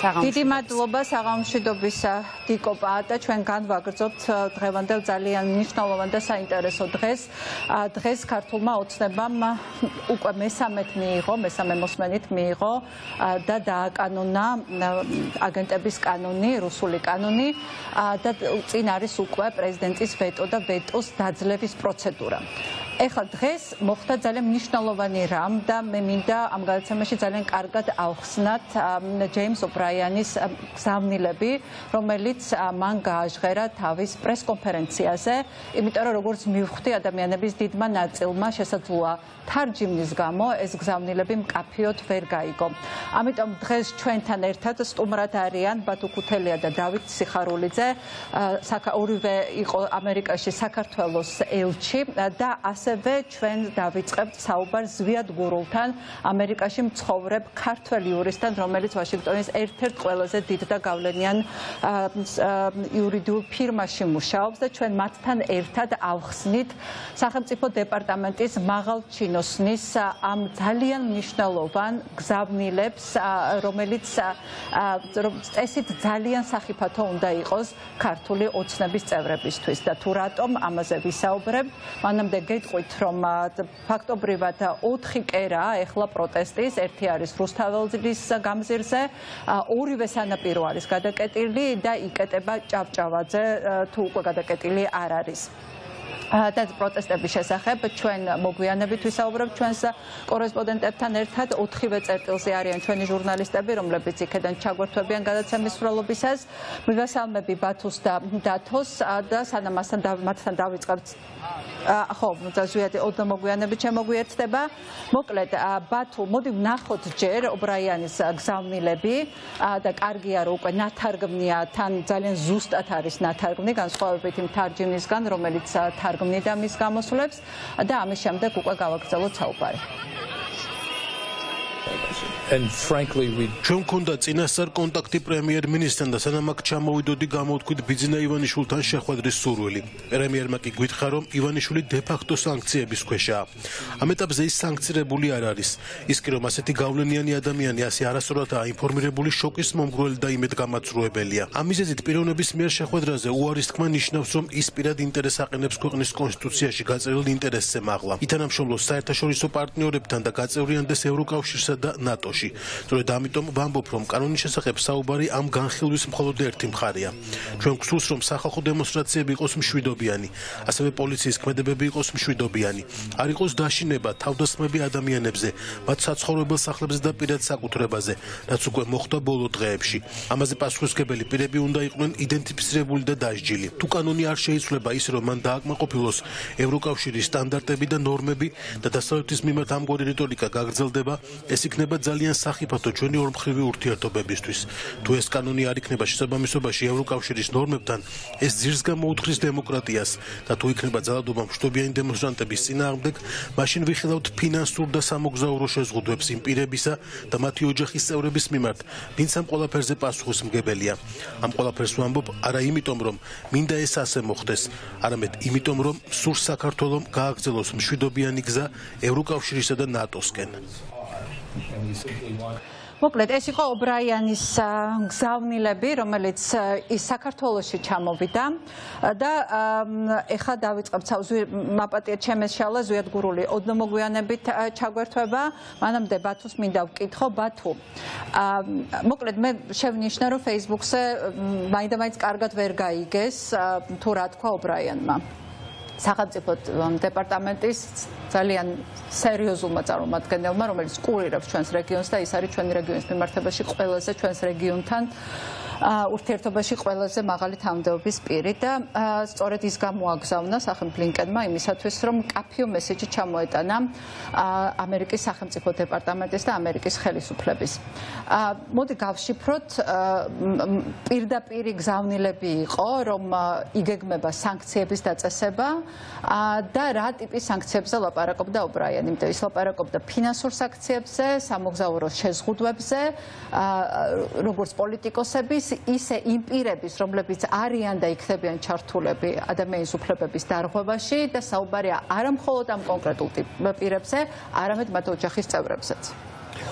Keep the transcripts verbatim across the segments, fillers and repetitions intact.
დიდი მადლობა საღამოშვიდობისა დიკო პაატა ჩვენ განვაგრძობთ დღევანდელ ძალიან მნიშვნელოვან და საინტერესო დღეს დღეს ქართულმა ოცნებამ უკვე მესამედ მიიღო მესამე მოსმენით მიიღო და დააკანონა აგენტების კანონი რუსული კანონი და წინ არის უკვე პრეზიდენტის ვეტო და ვეტოს დაძლევის პროცედურა ეხლა დღეს მოხდა ძალიან მნიშვნელოვანი რამ და მე მინდა ამ გადაცემაში ძალიან კარგად ავხსნათ ჯეიმს ობრაიანის გზავნილები, რომელიც მან გააჟღერა თავის პრესკონფერენციაზე, იმიტომ რომ როგორც მივხვდი ადამიანების დიდმა ნაწილმა შესაძლოა თარჯიმნის გამო ეს გზავნილები მკაფიოდ ვერ გაიგო. ამიტომ დღეს ჩვენთან ერთად სტუმრად არიან ბათუ ქუთელია და დავით სიხარულიძე, ორივე იყო ამერიკაში საქართველოს ელჩი და ასევე ჩვენ დავიწყებთ საუბარს ზვიად გურულთან, ამერიკაში მცხოვრებ ქართველ იურისტთან, რომელიც ვაშინგტონის ერთ-ერთ ყველაზე დიდ და გავლენიან იურიდიულ ფირმაში მუშაობს და ჩვენ მათთან ერთად ავხსნით სახელმწიფო დეპარტამენტის მაღალ ჩინოსნის ამ ძალიან მნიშვნელოვან გზავნილებს, რომელიც წესით ძალიან სახიფათო უნდა იყოს ქართული ოცნების წევრებისთვის და თუ რატომ ამაზე ვისაუბრებ, მანამდე გეტყვით, რომ ფაქტობრივად ოთხი კერაა ეხლა პროტესტის, ერთი არის რუსთაველის გამზირზე, ორივე სანაპირო არის გადაკეტილი და იკეტება ჭავჭავაძე თუ უკვე გადაკეტილი არ არის. და პროტესტების შესახებ ჩვენ მოგვიანებით ვისაუბრებთ ჩვენს კორესპონდენტებთან ერთად ოთხივე წერტილზე არიან ჩვენი ჟურნალისტები, რომლებიც იქედან ჩაგვერთვებიან გადაცემის მსვლელობისას. მივესალმები ბათუს და დათოს და სანამ მათთან დავიწყებთ ხო, ზვიად ოდნავ მოგვიანებით შემოგვიერთდება. მოკლედ ბათუ, მოდი ვნახოთ ჯერ ობრაიანის გზავნილები და კარგია რომ უკვე ნათარგმნია, თან ძალიან ზუსტად არის ნათარგმნი, განსხვავებით იმ თარჯიმნისგან, რომელიც თარგმნიდა მის გამოსვლებს და ამის შემდეგ უკვე გავაგრძელოთ საუბარი. And frankly we ჩვენ გქონდა წინასწარ კონტაქტი პრემიერ-მინისტრთან და სანამ აქ ჩამოვიდოდი გამოვთქვით ბიძინა ივანიშვილთან შეხვედრის სურვილი. პრემიერმა კი გითხრა, რომ ივანიშვილი დე-ფაქტო სანქციების ქვეშაა. ამ ეტაპზე ის სანქცირებული არ არის. ის კი რომ ასეთი გავლენიანი ადამიანი ასე არასწორადაა ინფორმირებული შოკის მომგვრელი და იმედგამაწვროებელია. ამ მიზეზით პიროვნების მიერ შეხვედრაზე უარის თქმა ნიშნავს, რომ ის პირად ინტერესს აყენებს ქვეყნის კონსტიტუციაში გაწერილ ინტერესზე მაღლა. ითანამშრომლობს საერთაშორისო პარტნიორებთან და გაწევრიანდეს ევროკავშირსა და ნატოში. სწორედ ამიტომ ვამბობ, რომ კანონის შესახებ საუბარი ამ განხილვის მხოლოდ ერთი მხარეა. ჩვენ გვსურს, რომ სახალხო დემონსტრაციები იყოს მშვიდობიანი, ასევე პოლიციის ქმედებები იყოს მშვიდობიანი. არ იყოს დაშინება, თავდასხმები ადამიანებზე, მათ საცხოვრებელ სახლებზე და პირად საკუთრებაზე, რაც უკვე მოხდა ბოლო დღეებში. ამაზე პასუხისმგებელი პირები უნდა იყვნენ იდენტიფიცირებული და დასჯილი. თუ კანონი არ შეიცვლება ისე, რომ მან დააკმაყოფილოს ევროკავშირის სტანდარტები და ნორმები და დასავლეთის მიმართ ამგვარი რიტორიკა გაგრძელდება, ეს იქნება ძალიან სახიფათო ჩვენი ორმხრივი ურთიერთობებისთვის. თუ ეს კანონი არ იქნება შესაბამისობაში ევროკავშირის ნორმებთან, ეს ძირს გამოუთხრის დემოკრატიას და თუ იქნება ძალადობა მშვიდობიანი დემონსტრანტების წინააღმდეგ, მაშინ ვიხილავთ ფინანსურ და სამოგზაურო შეზღუდვებს იმ პირებისა და მათი ოჯახის წევრების მიმართ, ვინც ამ ყველაფერზე პასუხისმგებელია. ამ ყველაფერს ვამბობ არა იმიტომ, რომ მინდა ეს ასე მოხდეს, არამედ იმიტომ, რომ სურს საქართველოს გააგრძელოს მშვიდობიანი გზა ევროკავშირისა და ნატოსკენ. მოკლედ ეს იყო ობრაიანის გზავნილები, რომელიც ის საქართველოში ჩამოვიდა და ეხლა დავიწყებთ მაპატია ჩემესშალა ზვიად გურული ოდნავ მოგვიანებით ჩაგვერთვება, მანამდე ბათუს მინდა ვკითხო. ბათუ, მოკლედ მე შევნიშნა, რომ Facebook-ზე მაინდა-მაინც კარგად ვერ გაიგეს თუ რა თქვა ობრაიანმა. სახელმწიფო დეპარტამენტის ძალიან სერიოზულმა წარმომადგენელმა, რომელიც კურირებს ჩვენს რეგიონს და ის არის ჩვენი რეგიონის მიმართებაში ყველაზე ჩვენს რეგიონთან ურთიერთობაში ყველაზე მაღალი თანამდებობის პირი და სწორედ ის გამოაგზავნა სახელმწიფო ბლინკენმა იმისათვის, რომ კაფიო მესეჯი ჩამოეტანა ამერიკის სახელმწიფო დეპარტამენტის და ამერიკის ხელისუფლების. მოდი გავშიფროთ, პირდაპირი გზავნილები იყო, რომ იგეგმება სანქციების დაწესება და რა ტიპის სანქციებზე ლაპარაკობდა ობრაიანი. იმიტომ ის ლაპარაკობდა ფინანსურ სანქციებზე, სამოგზაურო შეზღუდვებზე, როგორც პოლიტიკოსების, ისე იმ პირების, რომლებიც არიან და იქნებიან ჩართულები ადამიანის უფლებების დარღვევაში და საუბარია არა მხოლოდ ამ კონკრეტულ პირებზე, არამედ მათ ოჯახის წევრებზეც.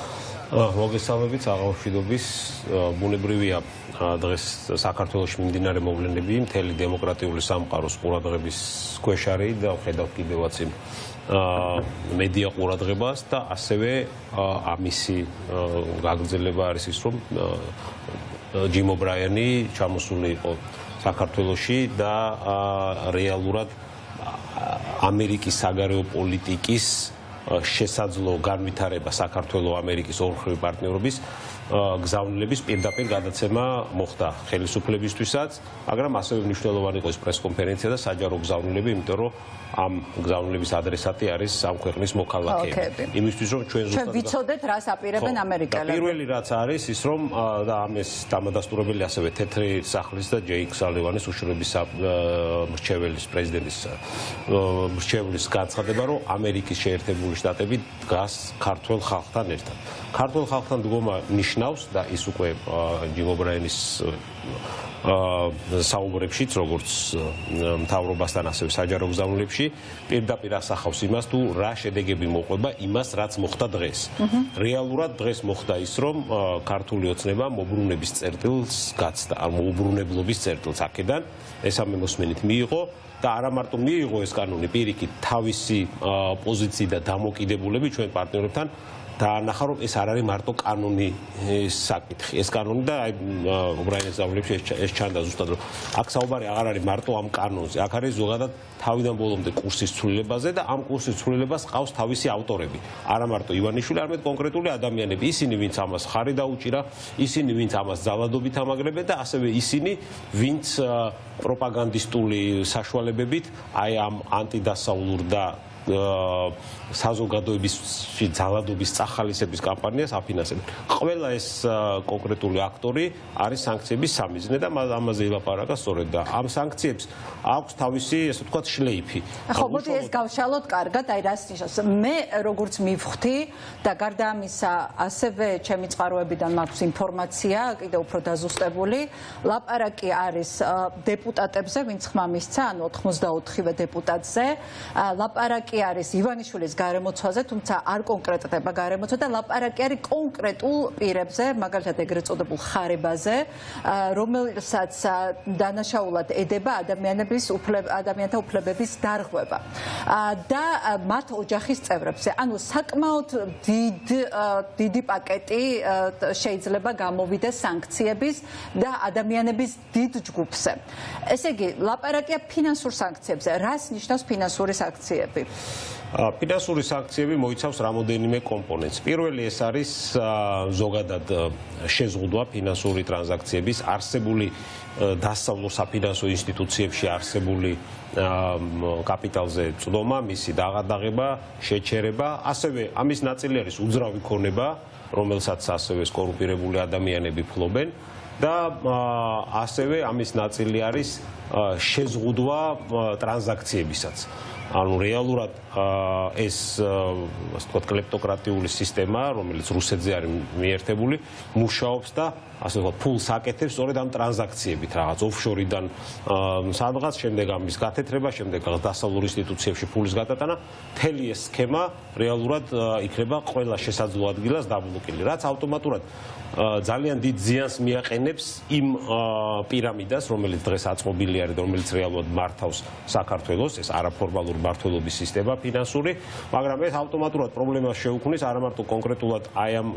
მოგესალმებით, საღამოშვიდობის ბუნებრივია დღეს საქართველოში მიმდინარე მოვლენები მთელი დემოკრატიული სამყაროს ყურადღების ქვეშ არის და ხედავთ კიდევაც იმ მედია ყურადღებას და ასევე ამისი გაგრძელება არის ის, რომ ჯიმ ობრაიანი ჩამოსული იყო საქართველოში და რეალურად ამერიკის საგარეო პოლიტიკის შესაძლო განვითარება საქართველოს ამერიკის ორმხრივი პარტნიორობის გზავნილების პირდაპირ გადაცემა მოხდა ხელისუფლებისთვისაც, მაგრამ ასევე მნიშვნელოვანი იყო ეს პრესკონფერენცია და საჯარო გზავნილები, იმიტომ რომ ამ გზავნილების ადრესატი არის ამ ქვეყნის მოქალაქეები. იმისთვის რომ ჩვენ ზუსტად ვიცოდეთ რას აპირებენ ამერიკელები. პირველი რაც არის ის რომ და ამის დამადასტურებელი ასევე თეთრი სახლის და ჯეიკ სალივანის უშუალობის მრჩეველის პრეზიდენტის მრჩეველის განცხადება, რომ ამერიკის შეერთებული შტატები დგას ქართველ ხალხთან ერთად. ქართველ ხალხთან დგომა ნიშნავს და ის უკვე ჯიმ ობრაენის საუბრებშიც, როგორც მთავრობასთან ასევე საჯარო გზავნილებში პირდაპირ ასახავს იმას, თუ რა შედეგები მოყვება იმას, რაც მოხდა დღეს. რეალურად დღეს მოხდა ის, რომ ქართული ოცნება მოbrunების წერტილს გაცდა, ან მოუბრუნებლობის წერტილს აქედან ესამე მოსმენით მიიღო და არა მარტო მიიღო ეს კანონი, პირიქით თავისი პოზიციი და დამოკიდებულები ჩვენ პარტნიორებთან დაანახა, რომ ეს არ არის მარტო კანონი საკითხი. ეს კანონი და აი ობრაენის გზავნილებში ეს ჩანდა ზუსტად, რომ აქ საუბარი აღარ არის მარტო ამ კანონზე, აქ არის ზოგადად თავიდან ბოლომდე კურსის ცვლილებაზე და ამ კურსის ცვლილებას ყავს თავისი ავტორები. არა მარტო ივანიშვილი, არამედ კონკრეტული ადამიანები, ისინი ვინც ამას ხარი დაუჭირა, ისინი ვინც ამას ძალადობით ამაგრებენ და ასევე ისინი ვინც პროპაგანდისტული საშუალებებით აი ამ ანტიდასავლურ და საზოგადოების ძალადობის წახალისების კამპანიას აფინანსებენ. ყველა ეს კონკრეტული აქტორი არის სანქციების სამიზნე და ამაზე ილაპარაკა სწორედ და ამ სანქციებს აქვს თავისი, ესე ვთქვათ, შლეიფი. ხო, მოდი ეს გავშალოთ კარგად, აი რას ნიშნავს. მე როგორც მივხვდი და გარდა ამისა, ასევე ჩემი წყაროებიდან მაქვს ინფორმაცია, კიდევ უფრო დაზუსტებული, ლაპარაკი არის დეპუტატებზე, ვინც ხმა მისცა, ანუ ოთხმოცდაოთხივე დეპუტატზე, ლაპარაკი არის ივანიშვილის გარემოცვაზე, თუმცა არ კონკრეტდება გარემოცვა და ლაპარაკი არის კონკრეტულ პირებზე, მაგალითად ეგრეთ წოდებულ ხარებაზე, რომელსაც დანაშაულად ედება ადამიანების ადამიანთა უფლებების დარღვევა და მათ ოჯახის წევრებზე. ანუ საკმაოდ დიდი პაკეტი შეიძლება გამოვიდეს სანქციების და ადამიანების დიდ ჯგუფზე. ესე იგი, ლაპარაკია ფინანსურ სანქციებზე. რას ნიშნავს ფინანსური სანქციები? ფინანსური სანქციები მოიცავს რამოდენიმე კომპონენტს. პირველი ეს არის ზოგადად შეზღუდვა ფინანსური ტრანზაქციების არსებული დასავლო საფინანსო ინსტიტუციებში არსებული კაპიტალზე წვდომა, მისი დაღადაღება, შეჩერება, ასევე ამის ნაწილი არის უძრავი ქონება, რომელსაც ასევე კორუმპირებული ადამიანები ფლობენ და ასევე ამის ნაწილი არის შეზღუდვა ტრანზაქციებისაც. ანუ რეალურად ეს ასე ვთქვათ კლეპტოკრატიული სისტემა, რომელიც რუსეთზე არის მიერთებული, მუშაობს და ასე ვთქვათ ფულს აკეთებს სწორედ ამ ტრანზაქციებით, რაღაც ოფშორიდან სადღაც, შემდეგ ამის გათეთრება, შემდეგ დასავლურ ინსტიტუციებში ფულის გადატანა, მთელი ეს სქემა რეალურად იქნება ყველა შესაძლო ადგილას დაბლოკილი, რაც ავტომატურად ძალიან დიდ ზიანს მიაყენებს იმ პირამიდას, რომელიც დღეს აწყობილი არის და რომელიც რეალურად მართავს საქართველოს, ეს არაფორმალური მართლობის სისტემა ფინანსური, მაგრამ ეს ავტომატურად პრობლემას შეუქმნის არა მარტო კონკრეტულად აი ამ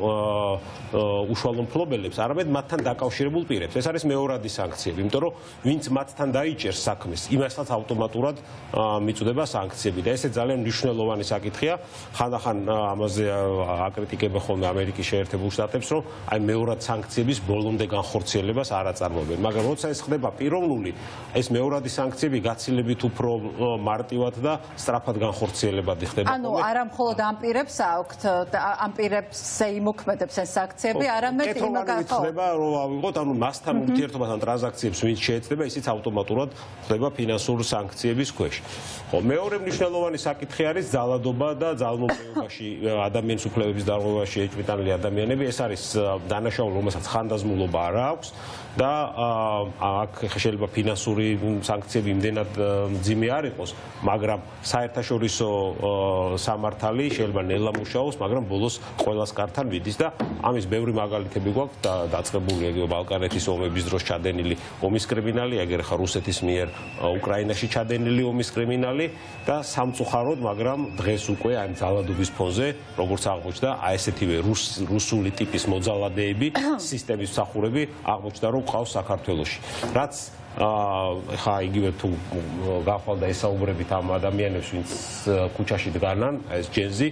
უშუალო მფლობელებს, არამედ მათთან დაკავშირებულ პირებს. ეს არის მეორადი სანქციები, იმიტომ რომ ვინც მათთან დაიჭერს საქმეს, იმასაც ავტომატურად მიწვდება სანქციები და ესე ძალიან მნიშვნელოვანი საკითხია. ხანდახან ამაზე აკრიტიკებენ ხოლმე ამერიკის შეერთებულ შტატებს, რომ აი მეორად სანქციების ბოლომდე განხორციელებას არ აწარმოებენ, მაგრამ როცა ეს ხდება პიროვნული, ეს მეორადი სანქციები გაცილებით უფრო მარტივად და სწრაფად განხორციელებადი ხდება. ანუ არა მხოლოდ ამ პირებს აქვთ, ამ პირებზე იმოქმედებს ეს სანქციები, არამედ იმ ხდება, რომ ავიღოთ, ანუ მასთან ურთიერთობასთან ტრანზაქციებს ვინც შეეცდება, ისიც ავტომატურად ხდება ფინანსური სანქციების ქვეშ. ხო, მეორე მნიშვნელოვანი საკითხი არის ძალადობა და ძალმომწეობაში ადამიანის უფლებების დარღვევაში ეჭვმიტანილი ადამიანები, ეს არის დანაშაული, რომელსაც ხანდაზმულობა არ აქვს და აქ შეიძლება ფინანსური სანქციები იმდენად მძიმე არ იყოს, მაგრამ საერთაშორისო სამართალი შეიძლება ნელა მუშაობს, მაგრამ ბოლოს ყველას კართან მიდის და ამის ბევრი მაგალითები გვაქვს და დაწყებული ეგ ბალკანეთის ომების დროს ჩადენილი ომის კრიმინალი, აგერ ხა რუსეთის მიერ უკრაინაში ჩადენილი ომის კრიმინალი და სამწუხაროდ, მაგრამ დღეს უკვე ამ ძალადობის ფონზე, როგორც აღმოჩნდა, აი ესეთივე რუსული ტიპის მოძალადეები, სისტემის მსახურები აღმოჩნდა, რომ ყავს საქართველოში. რაც ხა იგივე თუ გახვალდა ესაუბრებით ამ ადამიანებს, ვინც ქუჩაში დგანან, ეს ჯენზი,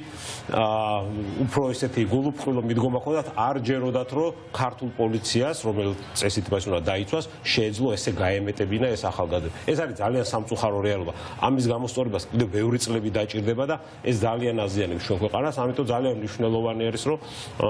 უფრო ესეთი გულუბრყვილო მიდგომა ხონდათ, არ ჯეროდათ, რომ ქართულ პოლიციას, რომელიც წესით მას უნდა დაიცვას, შეეძლო ესე გაემეტებინა ეს ახალგაზრდები. ეს არის ძალიან სამწუხარო რეალობა. ამის გამოსწორებას კიდევ ბევრი წლები დაჭირდება და ეს ძალიან აზიანებს ჩვენ ქვეყანას, ამიტომ ძალიან მნიშვნელოვანი არის, რომ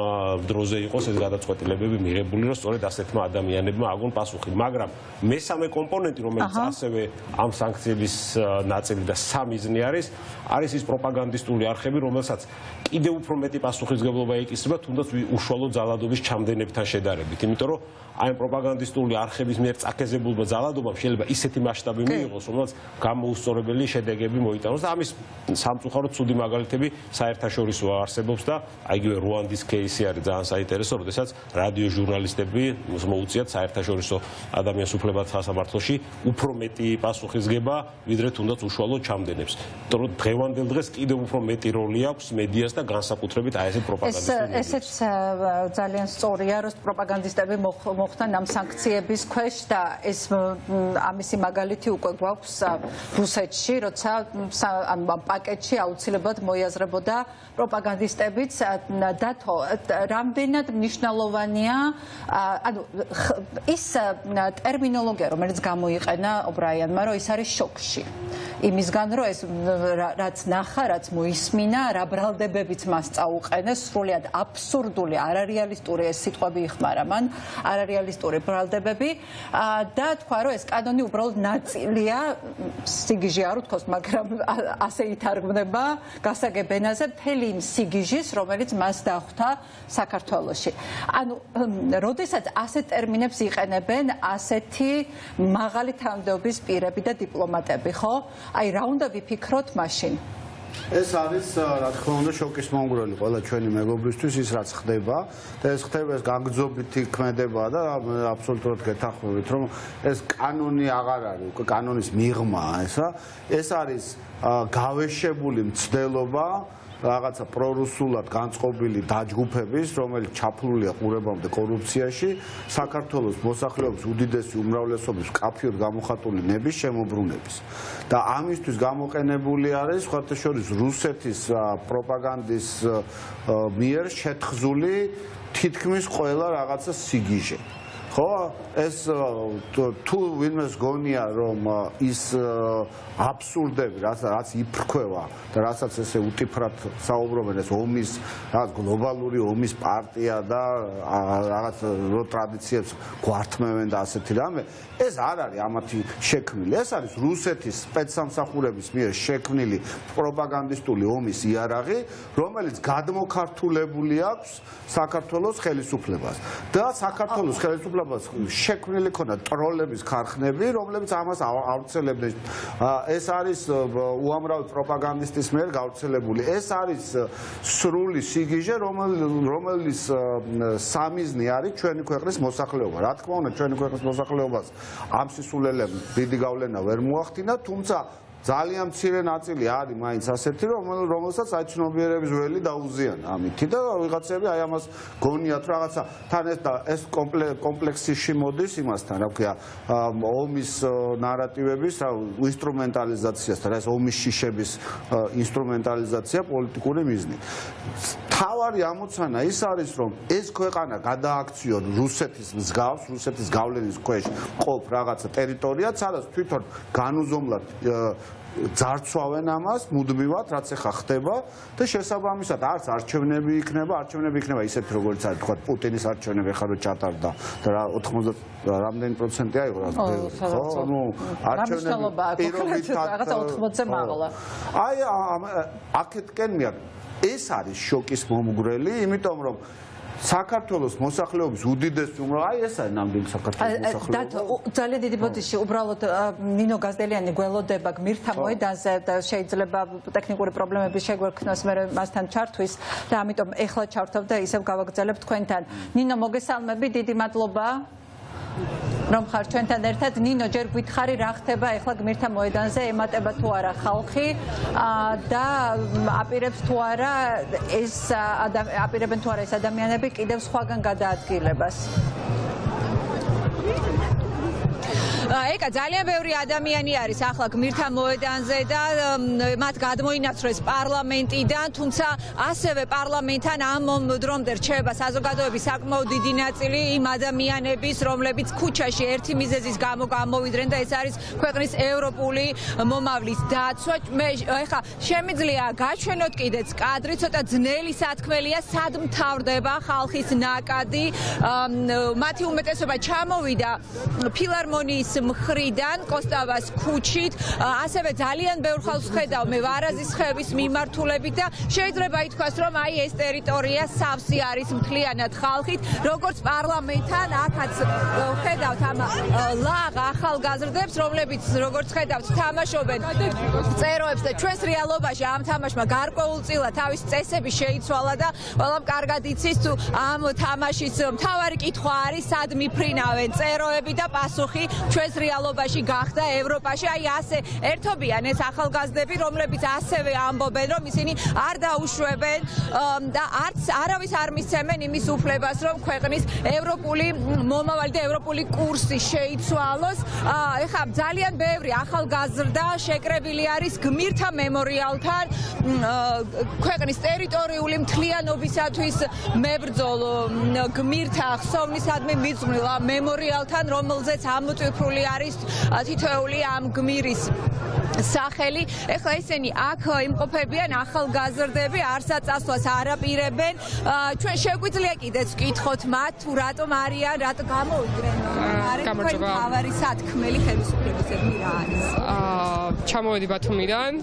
დროზე იყოს ეს გადაწყვეტილებები მიღებული, რომ სწორედ ასეთმა ადამიანებმა აგონ პასუხი. მაგრამ მესამე კომპონენტი, რომელიც ასევე ამ სანქციების ნაწილი და სამიზნე არის, არის ის პროპაგანდისტული არხები, რომელსაც კიდევ უფრო მეტი პასუხისმგებლობა ეკისრება, თუნდაც უშუალო ძალადობის ჩამდენებთან შედარებით, იმიტომ რომ აი პროპაგანდისტული არხების მიერ წაქეზებულმა ძალადობამ შეიძლება ისეთი მასშტაბი მიიღოს, რომელსაც გამოუსწორებელი შედეგები მოიტანოს და ამის სამწუხაროდ ცუდი მაგალითები საერთაშორისო არსებობს და აი იგივე რუანდის кейსი არის ძალიან საინტერესო, როდესაც რადიო ჟურნალისტები მოუწიათ საერთაშორისო ადამიანის უფლებათა სასამართლოში უფრო მეტი პასუხისგება, ვიდრე თუნდაც უშუალო ჩამდენებს. იმიტომ რომ დღევანდელ დღეს კიდევ უფრო მეტი როლი აქვს მედიას და განსაკუთრებით აი ესე პროპაგანდისტული. ესეც ძალიან სწორია, რომ პროპაგანდისტები მოხდნენ ამ სანქციების ქვეშ და ეს ამისი მაგალითი უკვე გვაქვს რუსეთში, როცა ამ პაკეტში აუცილებლად მოიაზრებოდა პროპაგანდისტებიც და თო რამდენად მნიშვნელოვანია, ანუ ის ტერმინოლოგია, რომელიც გამოიყენა ობრაიანმა, რომ ის არის შოკში. იმისგან, რომ ეს რაც ნახა, რაც მოისმინა, რა ბრალდებებიც მას წაუყენეს, სრულიად აბსურდული, არარეალისტური ეს სიტყვები იხმარა მან, არარეალისტური ბრალდებები და თქვა, რომ ეს კანონი უბრალოდ ნაწილია, სიგიჟე არ ვთქვას, მაგრამ ასე ითარგმნება გასაგებ ენაზე მთელი იმ სიგიჟის, რომელიც მას დახვდა საქართველოში. ანუ, როდესაც ასეთ ტერმინებს იყენებენ ასეთი მაღალი თანამდებობის პირები და დიპლომატები, ხო? აი რა უნდა ვიფიქროთ მაშინ? ეს არის რა თქმა უნდა შოკის მომგვრელი ყველა ჩვენი მეგობრისთვის ის რაც ხდება და ეს ხდება ეს გაგრძობითი ქმედება და აბსოლუტურად გეთანხმებით რომ ეს კანონი აღარ არის უკვე კანონის მიღმაა ესა ეს არის გავეშებული მცდელობა რაღაცა პრორუსულად განწყობილი დაჯგუფების, რომელიც ჩაფლულია ყურებამდე კორუფციაში, საქართველოს მოსახლეობის უდიდესი უმრავლესობის კაფიოდ გამოხატული ნების შემოbrunების. და ამისთვის გამოყენებული არის სხვათა შორის რუსეთის პროპაგანდის მიერ შეთხზული თითქმის ყველა რაღაცა სიგიჟე. ხო, ეს თუ ვინმეს გონია რომ ის აბსურდები, რაც რაც იფრქვევა და რასაც ესე უტიფრად საუბრობენ ეს ომის, რაღაც გლობალური ომის პარტია და რაღაც რო ტრადიციებს გვართმევენ და ასეთი რამე, ეს არ არის ამათი შექმნილი. ეს არის რუსეთის სპეცსამსახურების მიერ შექმნილი პროპაგანდისტული ომის იარაღი, რომელიც გადმოქართულებული აქვს საქართველოს ხელისუფლებას. და საქართველოს ხელისუფლებას შექმნილი ქონდა ტროლების ქარხნები, რომლებიც ამას ავრცელებდნენ. ეს არის უამრავი პროპაგანდისტის მიერ გავრცელებული. ეს არის სრული სიგიჟე, რომელიც სამიზნე არის ჩვენი ქვეყნის მოსახლეობა. რა თქმა უნდა, ჩვენი ქვეყნის მოსახლეობას ამ სისულელემ დიდი გავლენა ვერ მოახდინა, თუმცა ძალიან მცირე ნაწილი არის მაინც ასეთი, რომელსაც აი ცნობიერების ველი დაუზიანა ამითი და ვიღაცები აი ამას გონიათ რაღაცა თან ეს კომპლექსში მოდის იმასთან, რა ქვია, ომის ნარატივების ინსტრუმენტალიზაციასთან, ეს ომის შიშების ინსტრუმენტალიზაცია პოლიტიკური მიზნით. თავარი ამოცანა ის არის, რომ ეს ქვეყანა გადააქციონ რუსეთის მსგავს, რუსეთის გავლენის ქვეშ ყოფ რაღაცა ტერიტორიად, სადაც თვითონ განუზომლად ძარცვავენ ამას მუდმივად, რაც ახლა ხდება და შესაბამისად არც არჩევნები იქნება, არჩევნები იქნება ისეთი როგორც არის თქვა პუტინის არჩევნები ახლა რო ჩატარდა და ოთხმოცდა რამდენი პროცენტი აიღო რა ხო? ნუ არჩევნები პირობითად რაღაცა ოთხმოცზე მაღლა. აი აქეთკენ მე ეს არის შოკის მომგვრელი, იმიტომ რომ საქართველოს მოსახლეობის უდიდესი უმრავლესობა, აი ეს არის ნამდვილი საქართველოს მოსახლეობა. ძალიან დიდი ბოდიში, უბრალოდ ნინო გაზდელიანი გველოდება გმირთა მოედანზე და შეიძლება ტექნიკური პრობლემების შეგვექმნას მე მასთან ჩართვის და ამიტომ ეხლა ჩავთავ და ისევ გავაგრძელებ თქვენთან. ნინო, მოგესალმები, დიდი მადლობა. რომ ხარ ჩვენთან ერთად. ნინო, ჯერ გითხარი რა ხდება ეხლა გმირთა მოედანზე, ემატება თუ არა ხალხი და აპირებს თუ არა ეს აპირებენ თუ არა ეს ადამიანები კიდევ სხვაგან გადაადგილებას. ეკა ძალიან ბევრი ადამიანი არის ახლა გმირთა მოედანზე და მათ გადმოინაცვლეს პარლამენტიდან, თუმცა ასევე პარლამენტთან ამ დრომდე რჩება საზოგადოების საკმაოდ დიდი ნაწილი იმ ადამიანების, რომლებიც ქუჩაში ერთი მიზეზის გამო გამოვიდნენ და ეს არის ქვეყნის ევროპული მომავლის დაცვა. მე ეხა შემიძლია გაჩვენოთ კიდეც კადრი, ცოტა ძნელი სათქმელია, სად მთავრდება ხალხის ნაკადი. მათი უმეტესობა ჩამოვიდა ფილარმონიის მხრიდან კოსტავას ქუჩით, ასევე ძალიან ბევრ ხალხს ხედავ მე ვარაზის ხევის მიმართულებით და შეიძლება ითქვას, რომ აი ეს ტერიტორია სავსე არის მთლიანად ხალხით, როგორც პარლამენტთან აქაც ხედავთ ამ ლაღ ახალგაზრდებს, რომლებიც როგორც ხედავთ თამაშობენ წეროებს და ჩვენს რეალობაში ამ თამაშმა გარკვეულწილად თავის წესები შეიცვალა და ყველამ კარგად იცის თუ ამ თამაშის მთავარი კითხვა არის სად მიფრინავენ წეროები და პასუხი ჩვენს რეალობაში გახდა ევროპაში. აი ასე ერთობიან ეს ახალგაზრდები, რომლებიც ასევე ამბობენ, რომ ისინი არ დაუშვებენ და არც არავის არ მისცემენ იმის უფლებას, რომ ქვეყნის ევროპული მომავალი და ევროპული კურსი შეიცვალოს. ეხლა ძალიან ბევრი ახალგაზრდა შეკრებილი არის გმირთა მემორიალთან, ქვეყნის ტერიტორიული მთლიანობისათვის მებრძოლ გმირთა ხსოვნისადმი მიძღვნილ მემორიალთან, რომელზეც ამოტვიფრული არის თითოეული ამ გმირის სახელი. ეხლა ისინი აქ იმყოფებიან ახალგაზრდები, არსაწასვლას არ აპირებენ. ჩვენ შეგვიძლია კიდეც ვკითხოთ მათ თუ რატომ არიან, რატო გამოვიდნენ. არის თქვენი თავარი სათქმელი ხელისუფლებისადმი რა არის? ჩამოვედი ბათუმიდან.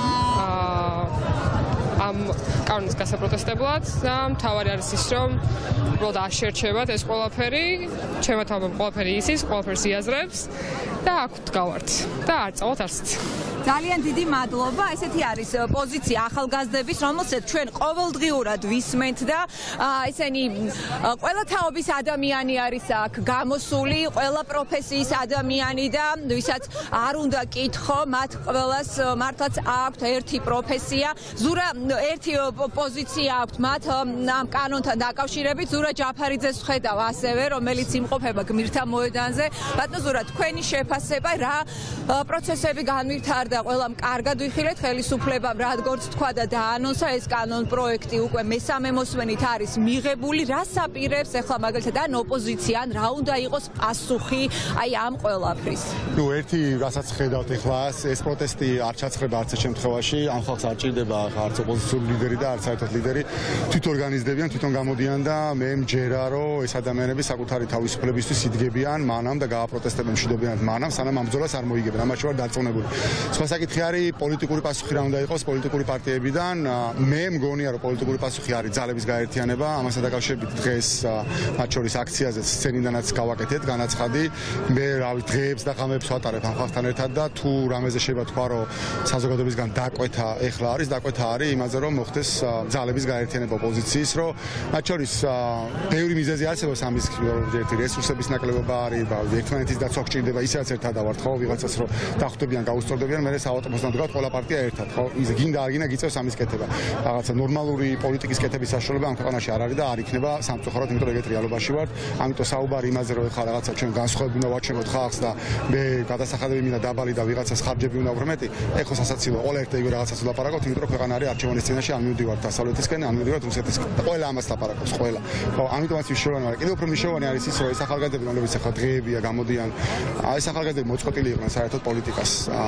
ამ კანონის გასაპროტესტებლად და მთავარი არის ის, რომ უბრალოდ აშერჩებათ ეს ყველაფერი, ჩემო თავმა ყველაფერი ისის, ყველაფერს იაზრებს და აქ ვდგავართ და არ წავთ არც. ძალიან დიდი მადლობა. ესეთი არის პოზიცია ახალგაზრდების, რომელსაც ჩვენ ყოველდღიურად ვისმენთ და ესენი ყველა თაობის ადამიანი არის აქ გამოსული, ყველა პროფესიის ადამიანი და ვისაც არ უნდა კითხო, მათ ყველას მართლაც აქვთ ერთი პროფესია. ზურა ერთი პოზიცია აქვთ მათ ამ კანონთან დაკავშირებით. ზურა ჯაფარიძეს ვხედავ ასევე, რომელიც იმყოფება გმირთა მოედანზე. ბატონო ზურა, თქვენი შეფასება რა პროცესები განვითარდა? ყველამ კარგად ვიხილეთ ხელისუფლებამ, როგორც თქვა და დაანონსა ეს კანონ პროექტი უკვე მესამე მოსმენით არის მიღებული. რას აპირებს ახლა მაგალითად ან ოპოზიცია, ან რა უნდა იყოს პასუხი აი ამ ყველაფრის? ნუ ერთი რასაც ხედავთ ახლა ეს პროტესტი არ ჩაცხრება არც ერთ შემთხვევაში, ამ ხალხს არ ჭირდება არც ოპოზიციური ლიდერი და არც საერთოდ ლიდერი. თვითონ ორგანიზდებიან, თვითონ გამოდიან და მე მჯერა, რომ ეს ადამიანები საკუთარი თავისუფლებისთვის იდგებიან მანამ და გააპროტესტებენ მშვიდობიანად მანამ, სანამ ამ ბრძოლას არ მოიგებენ. ამაში ვარ დარწმუნებული. სხვა საკითხი არის პოლიტიკური პასუხი რა უნდა იყოს პოლიტიკური პარტიებიდან. მე მგონია, რომ პოლიტიკური პასუხი არის ძალების გაერთიანება. ამასთან დაკავშირებით დღეს მათ შორის აქციაზე სცენიდანაც გავაკეთეთ განაცხადი. მე რავი დღეებს და ღამეებს ვატარებ ამ ხალხთან ერთად და თუ რამეზე შეიძლება თქვა, რომ საზოგადოებისგან დაკვეთა ეხლა არის, დაკვეთა არის იმაზე, რომ მოხდეს ძალების გაერთიანება ოპოზიციის, რომ მათ შორის ბევრი მიზეზი არსებობს ამის ერთი რესურსების ნაკლებობა არის, ერთმანეთის დაცვა გჭირდება, ისაც ერთად ავართ ხო, ვიღაცას რომ დახვდებიან, გაუსწორდებიან, მე საავტობუსთან დგავთ ყველა პარტია ერთად, ხო? ის გინდა არ გინდა გიწევს ამის კეთება. რაღაცა ნორმალური პოლიტიკის კეთების საშუალება ამ ქვეყანაში არ არის და არ იქნება სამწუხაროდ, იმიტომ რომ ეგეთ რეალობაში ვართ. ამიტომ საუბარი იმაზე, რომ ეხლა რაღაცა ჩვენ განსხვავებული უნდა ვაჩვენოთ ხალხს და მე გადასახადები მინდა დაბალი და ვიღაცას ხარჯები უნდა უფრო მეტი. ეხლა სასაცილო, ყველა ერთ იგივე რაღაცას ვლაპარაკობთ, იმიტომ რომ ქვეყანა არის არჩევანის წინაშე, ან მივდივართ დასავლეთისკენ, ან მივდივართ რუსეთისკენ. ყველა ამას ლაპარაკობს, ყველა. ხო, ამიტომაც მნიშვნელოვანი არის. კიდევ უფრო მნიშვნელოვანი არის ის, რომ ეს ახალგაზრდები, რომლებიც ახლა დღეებია გამოდიან, ეს ახალგაზრდები მოწყობილი იყვნენ საერთოდ პოლიტიკას, არც პოლიტიკას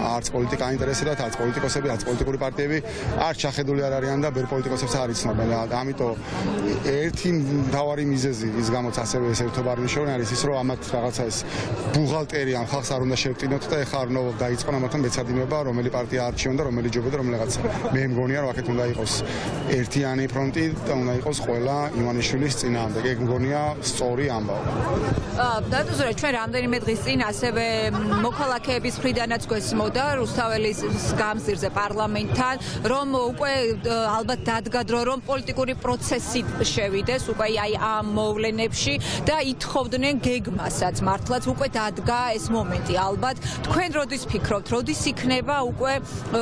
პოლიტიკა აინტერესებდათ, არც პოლიტიკოსები, არც პოლიტიკური პარტიები არ ჩახედული არ არიან და ბევრი პოლიტიკოსებს არ იცნობენ. ამიტომ ერთი მთავარი მიზეზი ის გამოც ასევე ეს ერთობა არ მნიშვნელოვანი არის ის, რომ ამათ რაღაცა ეს ბუღალტერია ამ ხალხს არ უნდა შევტინოთ და ეხლა არნო დაიწყო ამათთან მეცადინება, რომელი პარტია არჩიონ და რომელი ჯობია და რომელი რაღაცა. მე მგონია რომ აქეთ უნდა იყოს ერთიანი ფრონტი და უნდა იყოს ყველა ივანიშვილის წინააღმდეგ. ეგ მგონია სწორი ამბავი. დადუზურა ჩვენ რამდენიმე დღის წინ ასევე მოქალაქეების მხრიდანაც გვესმოდა რუსთაველის გამზირზე პარლამენტთან, რომ უკვე ალბათ დადგა დრო, რომ პოლიტიკური პროცესი შევიდეს უკვე აი ამ მოვლენებში და ითხოვდნენ გეგმასაც მართლაც უკვე დადგა ეს მომენტი ალბათ. თქვენ როდის ფიქრობთ, როდის იქნება უკვე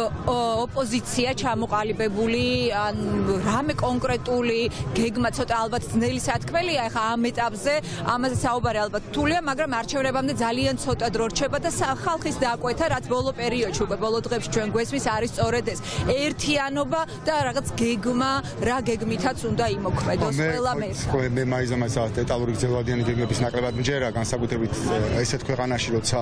ოპოზიცია ჩამოყალიბებული, ან რამე კონკრეტული გეგმა ცოტა ალბათ ძნელი სათქმელია ახლა ამ ეტაპზე, ამაზე საუბარი ალბათ რთულია, მაგრამ არჩევნებამდე ძალიან ცოტა დრო რჩება და ხალხის დაკვეთა, რაც ბოლო პერიოდში უკვე ბოლო დღეებში ჩვენ გვესმის არის სწორედ ეს ერთიანობა და რაღაც გეგმა, რა გეგმითაც უნდა იმოქმედოს ყველა მე. მე მაიზამაც დეტალური გრძელვადიანი გეგმების ნაკლებად მჯერა, განსაკუთრებით ესეთ ქვეყანაში, როცა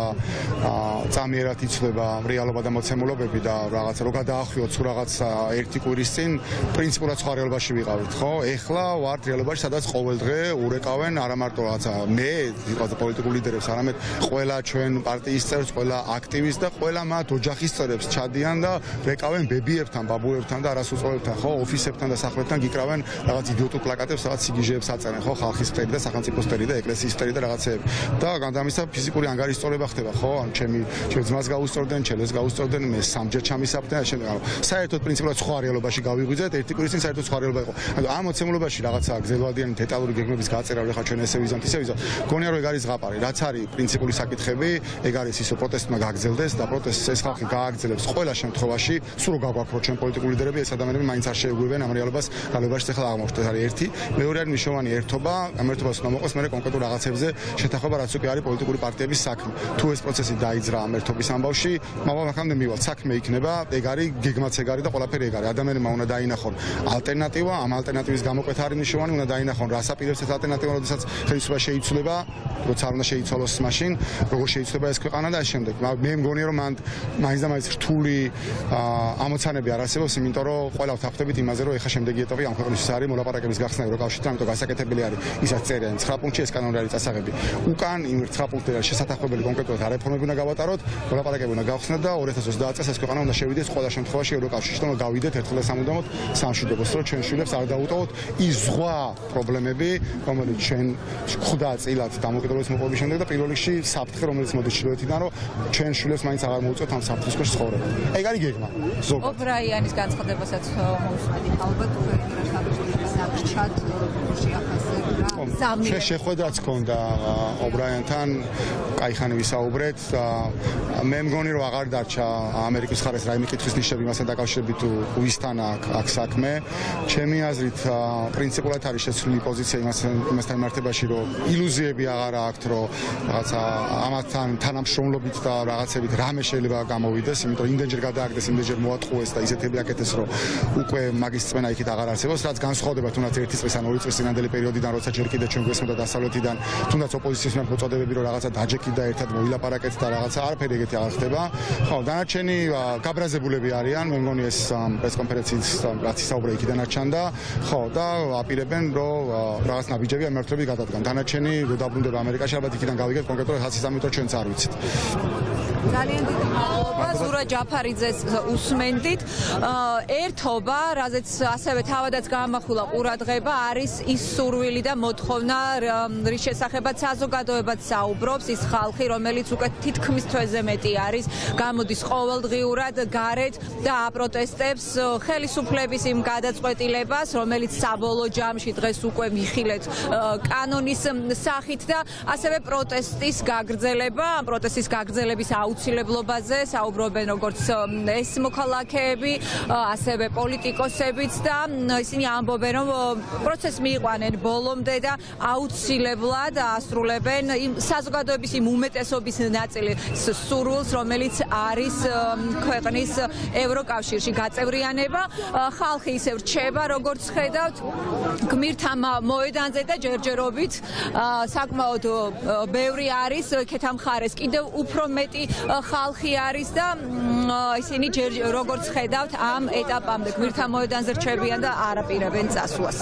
წამიერად იცვლება რეალობა და მოცემულობები და რაღაც რო გადაახვიოთ სულ რაღაც ერთი კვირის წინ, პრინციპულად სხვა რეალობაში ვიყავით, ხო? ეხლა ვართ რეალობაში, სადაც ყოველდღე ურეკავენ არა მარტო რაღაცა მე, ვიღაცა პოლიტიკურ ლიდერებს, არამედ ყველა ჩვენ პარტიის წევრს, ყველა აქტივისტს და ყველა მათ ოჯახის წევრებს ჩადიან და რეკავენ ბებიებთან, ბაბუებთან და არასოწოლებთან, ხო, ოფისებთან და სახლებთან გიკრავენ რაღაც იდიოტურ პლაკატებს, რაღაც სიგიჟეებს აწერენ, ხო, ხალხის ფერი და სახელმწიფოს ფერი და ეკლესიის ფერი და რაღაცეები. და გამdamisa ფიზიკური ანგარიშწორება ხდება, ხო? ან ჩემი ჩემს ძმას გაუსწორდნენ, ჩემს გაუსწორდნენ, მე სამჯერ ჩამისაფრდნენ, შემდეგ ანუ საერთოდ პრინციპულად სხვა რეალობაში გავიღვიძეთ, ერთი კვირის წინ საერთოდ სხვა რეალობა იყო. ანუ ამ მოცემულობაში რაღაცა გრძელვადიანი დეტალური გეგმების გაწერა, რომ ხა ჩვენ ესე ვიზამთ, ისე ვიზამთ. გონია რომ ეგ არის ზღაპარი, რაც არის პრინციპული საკითხები, ეგ არის ის რომ პროტესტმა გააგრძელდეს და პროტესტს ეს ხალხი გააგრძელებს ყველა შემთხვევაში, სულ რო გაგვაქვს ჩვენ პოლიტიკური ლიდერები, ეს ადამიანები მაინც არ შეეგვივენ ამ რეალობას, რეალობაში ახლა აღმოჩნდა. ეს არის ერთი, მეორე არის მნიშვნელოვანი ერთობა, ამ ერთობას უნდა მოყოს მე კონკრეტულ რაღაცებზე შეთანხმება, რაც უკვე არის პოლიტიკური პარტიების საქმე. თუ ეს პროცესი დაიძრა ამ ერთობის ამბავში, მაგრამ ახამდე მივალ საქმე იქნება, ეგ არის გეგმაც ეგ არის და ყველაფერი ეგ არის. ადამიანებმა უნდა დაინახონ ალტერნატივა, ამ ალტერნატივის გამოკვეთა არის მნიშვნელოვანი, უნდა დაინახონ რას აპირებს ეს ალტერნატივა, როდესაც ხელისუფლება შეიცვლება, როცა არ უნდა შეიცვალოს მაშინ, როგორ შეიცვლება ეს ქვეყანა და ამ შემდეგ. მე მგონია რომ მან მაინც და მაინც რთული ამოცანები არ არსებობს, იმიტომ რომ ყველა ვთანხმდებით იმაზე, რომ ეხა შემდეგი ეტაპი ამ ქვეყნისთვის არის მოლაპარაკების გახსნა ევროკავშირთან, ამიტომ გასაკეთებელი არის ისაც წერია იმ ცხრა პუნქტში ეს კანონი არის წასაღები. უკან იმ ცხრა პუნქტი არის შესაძახებელი კონკრეტულად რეფორმები უნდა გავატაროთ, მოლაპარაკება უნდა გავხსნათ და ორი ათას ოცდაათ წელს ეს ქვეყანა უნდა შევიდეს ყველა შემთხვევაში ევროკავშირში, რომ გავიდეთ ერთხელ სამუდამოდ სამშვიდობოს, რომ ჩვენ შვილებს არ დაუტოვოთ ის ზღვა პრობლემები, რომელიც ჩვენ ხვდა წილად დამოუკიდებლობის მოპოვების შემდეგ და პირველ რიგში საფრთხე, რომელიც მოდის ჩრდილოეთიდან, რომ ჩვენ შვილებს მაინც აღარ მოუწევთ ამ საფრთხის ქვეშ ცხოვრება. ეგ არის გეგმა. ზოგადად. ობრაიანის განცხადებასაც მოусმენთ ალბათ უკვე საკრჩად ზამნი. შეხვედრაც ჰქონდა ობრაიანთან, კაიხანი ვისაუბრეთ. მე მგონი რომ აღარ დარჩა ამერიკის მხარეს რაიმე კითხვის ნიშნები მასთან დაკავშირებით თუ ვისთან აქვს საქმე. ჩემი აზრით პრინციპულად არის შეცვლილი პოზიცია იმასთან მიმართებაში, რომ ილუზიები აღარ აქვთ, რომ რაღაცა ამათთან თანამშრომლობით და რაღაცებით რამე შეიძლება გამოვიდეს, იმიტომ რომ იმდენჯერ გადააგდეს, იმდენჯერ მოატყუეს და ისეთები აკეთეს, რომ უკვე მაგის წმენა იქით აღარ არსებობს, რაც განსხვავდება თუნდაც ერთი წლის ან ორი წლის წინანდელი პერიოდიდან, როცა ჯერ კიდევ ჩვენ გვესმოდა დასავლეთიდან, თუნდაც ოპოზიციის მიმართ მოწოდებები, რომ რაღაცა დაჯექით და ერთად მოილაპარაკეთ და რაღაცა არაფერი ეგეთი აღარ ხდება. ხო, დანარჩენი გაბრაზებულები არიან, მე მგონი ეს პრესკონფერენციის რაც ისაუბრა იქიდან არ ჩანდა. ხო, და აპირებენ, რომ რაღაც ნაბიჯები ამ მართლები გადადგან. დანარჩენი რო დაბრუნდება ამერიკაში, ალბათ იქიდან გავიგეთ კონკრეტულად რას ამიტომ ჩვენც არ ვიცით. ძალიან დიდი მადლობა ზურა ჯაფარიძეს უსმენდით. ერთობა, რაზეც ასევე თავადაც გაამახვილა ყურადღება, არის ის სურვილი და მოთხოვნა, რის შესახებაც საზოგადოებაც საუბრობს, ის ხალხი, რომელიც უკვე თითქმის თვეზე მეტი არის, გამოდის ყოველდღიურად გარეთ და აპროტესტებს ხელისუფლების იმ გადაწყვეტილებას, რომელიც საბოლოო ჯამში დღეს უკვე მიხილეთ კანონის სახით და ასევე პროტესტის გაგრძელება, პროტესტის გაგრძელების აუცილებლობაზე საუბრობენ როგორც ეს მოქალაქეები, ასევე პოლიტიკოსებიც და ისინი ამბობენ, რომ პროცესს მიიყვანენ ბოლომდე და აუცილებლად ასრულებენ იმ საზოგადოების იმ უმეტესობის ნაწილი სურვილს, რომელიც არის ქვეყნის ევროკავშირში გაწევრიანება. ხალხი ისევ რჩება, როგორც ხედავთ, გმირთა მოედანზე და ჯერჯერობით საკმაოდ ბევრი არის ქეთა მხარეს კიდევ უფრო მეტი ხალხი არის და ისინი როგორც ხედავთ ამ ეტაპამდე გმირთა მოედანზე რჩებიან და არაპირებენ წასვლას.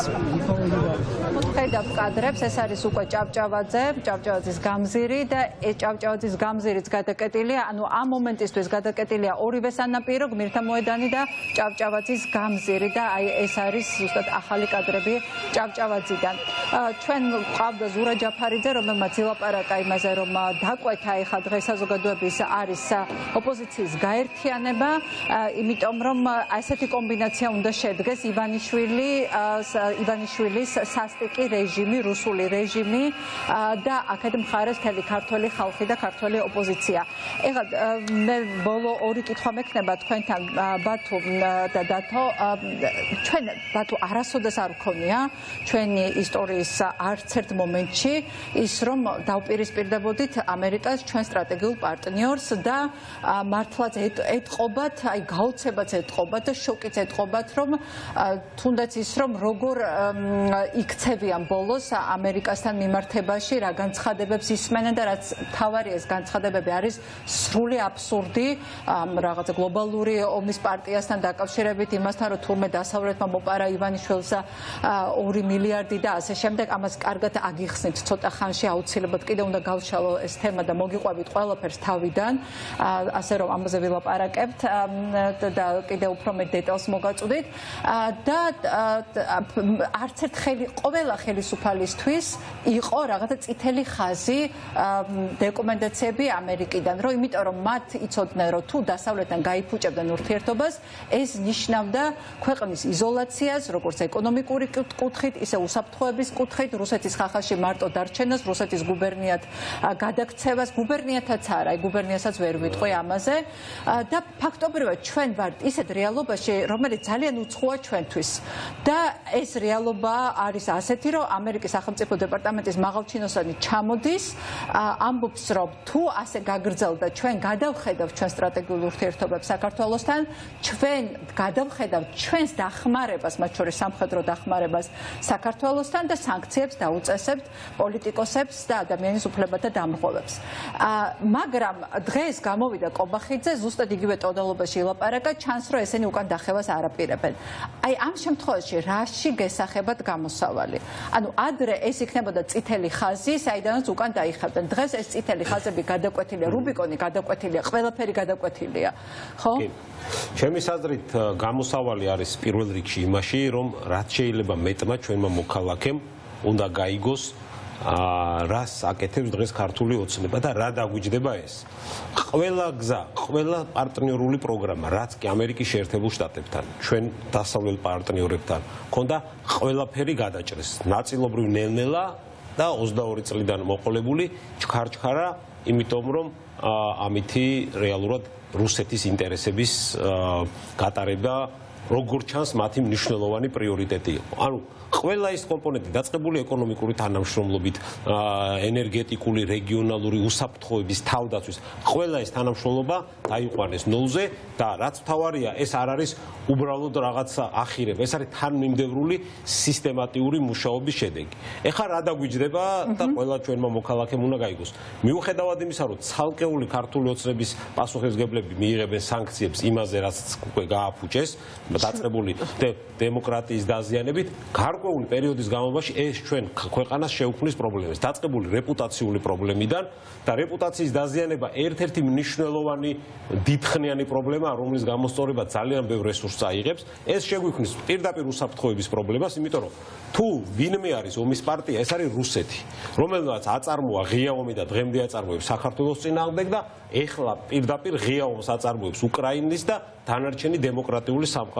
ხედავთ კადრებს, ეს არის უკვე ჭავჭავაძე, ჭავჭავაძის გამზირი და ჭავჭავაძის გამზირიც გადაკეტილია, ანუ ამ მომენტისთვის გადაკეტილია ორივე სანაპირო, გმირთა მოედანი და ჭავჭავაძის გამზირი და აი ეს არის ზუსტად ახალი კადრები ჭავჭავაძიდან. ჩვენ ყავდა ზურა ჯაფარიძე, რომელმაც ილაპარაკა იმაზე, რომ დაკვეთა ეხლა დღეს საზოგადოების არის ოპოზიციის გაერთიანება, იმიტომ რომ ასეთი კომბინაცია უნდა შედგეს ივანიშვილი ივანიშვილის სასტიკი რეჟიმი, რუსული რეჟიმი და აქეთ მხარეს მთელი ქართველი ხალხი და ქართველი ოპოზიცია. ეხლა მე ბოლო ორი კითხვა მექნება თქვენთან ბათუ და დათო, ჩვენ ბათუ არასოდეს არ ვქონია ჩვენი ისტორიის არც ერთ მომენტში ის რომ დავპირისპირდებოდით ამერიკას ჩვენ სტრატეგიულ პარტნიორს და მართლაც ეტყობათ, აი გაოცებაც ეტყობათ და შოკიც ეტყობათ, რომ თუნდაც ის რომ როგორ იქცევიან ბოლოს ამერიკასთან მიმართებაში, რა განცხადებებს ისმენენ და რაც თავარი ეს განცხადებები არის სრული აბსურდი რაღაცა გლობალური ომის პარტიასთან დაკავშირებით იმასთან, რომ თურმე დასავლეთმა მოპარა ივანიშვილს ორი მილიარდი და ასე შემდეგ, ამას კარგად აგიხსნით ცოტა ხანში აუცილებლად კიდევ უნდა გავშალო ეს თემა და მოგიყვებით ყველაფერს თავიდან, ასე რომ ამაზე ვილაპარაკებთ და კიდევ უფრო მეტ დეტალს მოგაწვდით და არც ერთ ხელი ყველა ხელისუფალისთვის იყო რაღაცა წითელი ხაზი რეკომენდაციები ამერიკიდან, რომ იმიტომ რომ მათ იცოდნენ, რომ თუ დასავლეთთან გაიფუჭებდნენ ურთიერთობას, ეს ნიშნავდა ქვეყნის იზოლაციას, როგორც ეკონომიკური კუთხით, ისე უსაფრთხოების კუთხით, რუსეთის ხახაში მარტო დარჩენას, რუსეთის გუბერნიად გადაქცევას, გუბერნიათაც არა, აი გუბერნიასაც ვერ ვიტყვი ამაზე და ფაქტობრივად ჩვენ ვართ ისეთ რეალობაში, რომელიც ძალიან უცხოა ჩვენთვის და ეს რეალობა არის ასეთი, რომ ამერიკის სახელმწიფო დეპარტამენტის მაღალჩინოსანი ჩამოდის, ამბობს, რომ თუ ასე გაგრძელდა, ჩვენ გადავხედავთ ჩვენ სტრატეგიულ ურთიერთობებს საქართველოსთან, ჩვენ გადავხედავთ ჩვენს დახმარებას, მათ შორის სამხედრო დახმარებას საქართველოსთან და სანქციებს დაუწესებთ პოლიტიკოსებს და ადამიანის უფლებათა დამრღვევებს. მაგრამ დღეს გამოვიდა კობახიძე, ზუსტად იგივე ტონალობაში ილაპარაკა, ჩანს, რომ ესენი უკან დახევას არაპირებენ. აი ამ შემთხვევაში რაში გესახებათ გამოსავალი? ანუ ადრე ეს იქნებოდა წითელი ხაზი, საიდანაც უკან დაიხევდნენ. დღეს ეს წითელი ხაზები გადაკვეთილია, რუბიკონი გადაკვეთილია, ყველაფერი გადაკვეთილია. ხო? ჩემის აზრით გამოსავალი არის პირველ რიგში იმაში, რომ რაც შეიძლება მეტმა ჩვენმა მოქალაქემ უნდა გაიგოს რას აკეთებს დღეს ქართული ოცნება და რა დაგვიჯდება ეს. ყველა გზა, ყველა პარტნიორული პროგრამა, რაც კი ამერიკის შეერთებულ შტატებთან, ჩვენ დასავლელ პარტნიორებთან, ქონდა ყველაფერი გადაჭრეს. ნაწილობრივ ნელ-ნელა და ოცდაორი წლიდან მოყოლებული ჩქარ-ჩქარა, იმიტომ რომ ამითი რეალურად რუსეთის ინტერესების გატარება როგორ ჩანს მათი მნიშვნელოვანი პრიორიტეტი იყო. ანუ ყველა ის კომპონენტი დაწყებული ეკონომიკური თანამშრომლობით, ენერგეტიკული, რეგიონალური უსაფრთხოების თავდაცვის, ყველა ეს თანამშრომლობა დაიყვანეს ნულზე და რაც მთავარია, ეს არ არის უბრალოდ რაღაცა ახირება, ეს არის თანმიმდევრული სისტემატიური მუშაობის შედეგი. ეხლა რა დაგვიჯდება და ყველა ჩვენმა მოქალაქემ უნდა გაიგოს. მიუხედავად იმისა, რომ ცალკეული ქართული ოცნების პასუხისმგებლები მიიღებენ სანქციებს იმაზე, რაც უკვე გააფუჭეს, დაწყებული დემოკრატიის დაზიანებით, გარკვეული პერიოდის განმავლობაში ეს ჩვენ ქვეყანას შეუქმნის პრობლემებს. დაწყებული რეპუტაციული პრობლემიდან და რეპუტაციის დაზიანება ერთ-ერთი მნიშვნელოვანი დიდხნიანი პრობლემაა, რომლის გამოსწორება ძალიან ბევრ რესურსს აიღებს. ეს შეგვიქმნის პირდაპირ უსაფრთხოების პრობლემას, იმიტომ რომ თუ ვინმე არის ომის პარტია, ეს არის რუსეთი, რომელმაც აწარმოა ღია ომი და დღემდე აწარმოებს საქართველოს წინააღმდეგ და ეხლა პირდაპირ ღია ომს აწარმოებს უკრაინის და დანარჩენი დემოკრატიული სამყარო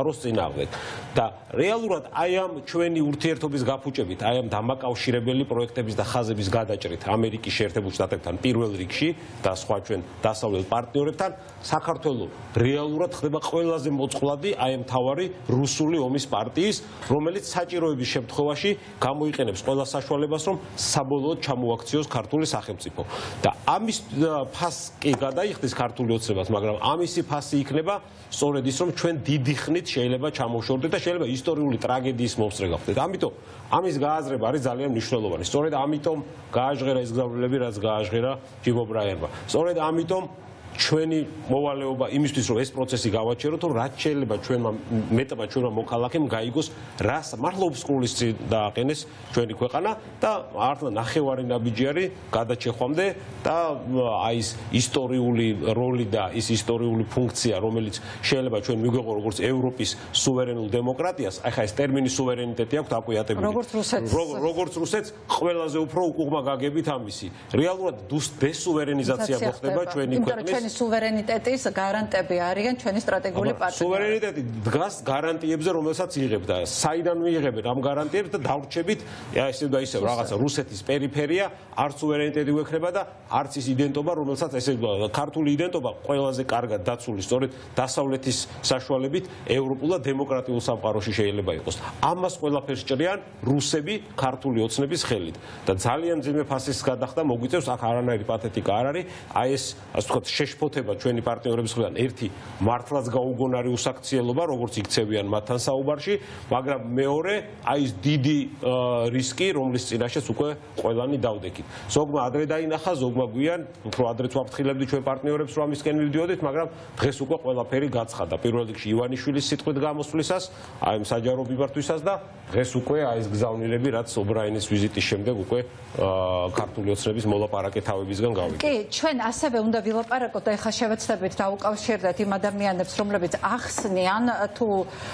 სამყაროს წინააღმდეგ. და რეალურად აი ამ ჩვენი ურთიერთობის გაფუჭებით, აი ამ დამაკავშირებელი პროექტების და ხაზების გადაჭრით ამერიკის შეერთებულ შტატებთან პირველ რიგში და სხვა ჩვენ დასავლელ პარტნიორებთან საქართველოს რეალურად ხდება ყველაზე მოწყვლადი აი ამ მთავარი რუსული ომის პარტიის, რომელიც საჭიროების შემთხვევაში გამოიყენებს ყველა საშუალებას, რომ საბოლოოდ ჩამოაქციოს ქართული სახელმწიფო. და ამის ფასს კი გადაიხდის ქართული ოცნებას, მაგრამ ამისი ფასი იქნება სწორედ ის, რომ ჩვენ დიდი ხნით შეიძლება ჩამოვშორდეთ და შეიძლება ისტორიული ტრაგედიის მომსწრე გავხდეთ. ამიტომ ამის გააზრება არის ძალიან მნიშვნელოვანი. სწორედ ამიტომ გააჟღერა ეს გზავნილები, რაც გააჟღერა ჯიმ ობრაიანმა. სწორედ ამიტომ ჩვენი მოვალეობა იმისთვის, რომ ეს პროცესი გავაჩეროთ, რომ რაც შეიძლება ჩვენმა მეტმა ჩვენმა მოქალაქემ გაიგოს, რას მართლა ოფსკრულის წინ დააყენეს ჩვენი ქვეყანა და მართლა ნახევარი ნაბიჯი გადაჩეხვამდე და აი ეს ისტორიული როლი და ის ისტორიული ფუნქცია, რომელიც შეიძლება ჩვენ მიგვეღო როგორც ევროპის სუვერენულ დემოკრატიას, აი ხა ეს ტერმინი სუვერენიტეტი აქვს დაკვიატებული. როგორც რუსეთს. როგორც რუსეთს ყველაზე უფრო უკუღმა გაგებით ამისი. რეალურად დესუვერენიზაცია მოხდება ჩვენი ქვეყნის სუვერენიტეტის გარანტები არიან ჩვენი სტრატეგიული პარტნიორები. სუვერენიტეტი დგას გარანტიებზე, რომელსაც იღებ და საიდან მიიღებენ ამ გარანტიებს და დავრჩებით ისევ და ისევ რაღაცა რუსეთის პერიფერია, არც სუვერენიტეტი უექნება და არც ის იდენტობა, რომელსაც ესე ქართული იდენტობა ყველაზე კარგად დაცული სწორედ დასავლეთის საშუალებით ევროპულ და დემოკრატიულ სამყაროში შეიძლება იყოს. ამას ყველაფერს ჭრიან რუსები ქართული ოცნების ხელით და ძალიან ძიმე ფასის გადახდა მოგვიწევს, აქ არანაირი პათეტიკა არ არის, აი ეს ასე ვთქვათ შეშფოთება ჩვენი პარტნიორების მხრიდან ერთი მართლაც გაუგონარი უსაქციელობა, როგორც იქცევიან მათთან საუბარში, მაგრამ მეორე აი ეს დიდი რისკი, რომლის წინაშეც უკვე ყველანი დავდექით. ზოგმა ადრე დაინახა, ზოგმა გვიან, უფრო ადრეც ვაფრთხილებდი ჩვენ პარტნიორებს, რომ ამისკენ მივდიოდით, მაგრამ დღეს უკვე ყველაფერი გაცხადა. პირველ რიგში ივანიშვილის სიტყვით გამოსვლისას, აი ამ საჯარო მიმართვისას და დღეს უკვე აი ეს გზავნილები, რაც ობრაინის ვიზიტის შემდეგ უკვე ქართული ოცნების მოლაპარაკე თავებისგან გავიდა. კი, ჩვენ ასევე უნდა ვილაპარაკოთ და ეხლა შევეცდებით დაუკავშირდეთ იმ ადამიანებს, რომლებიც ახსნიან თუ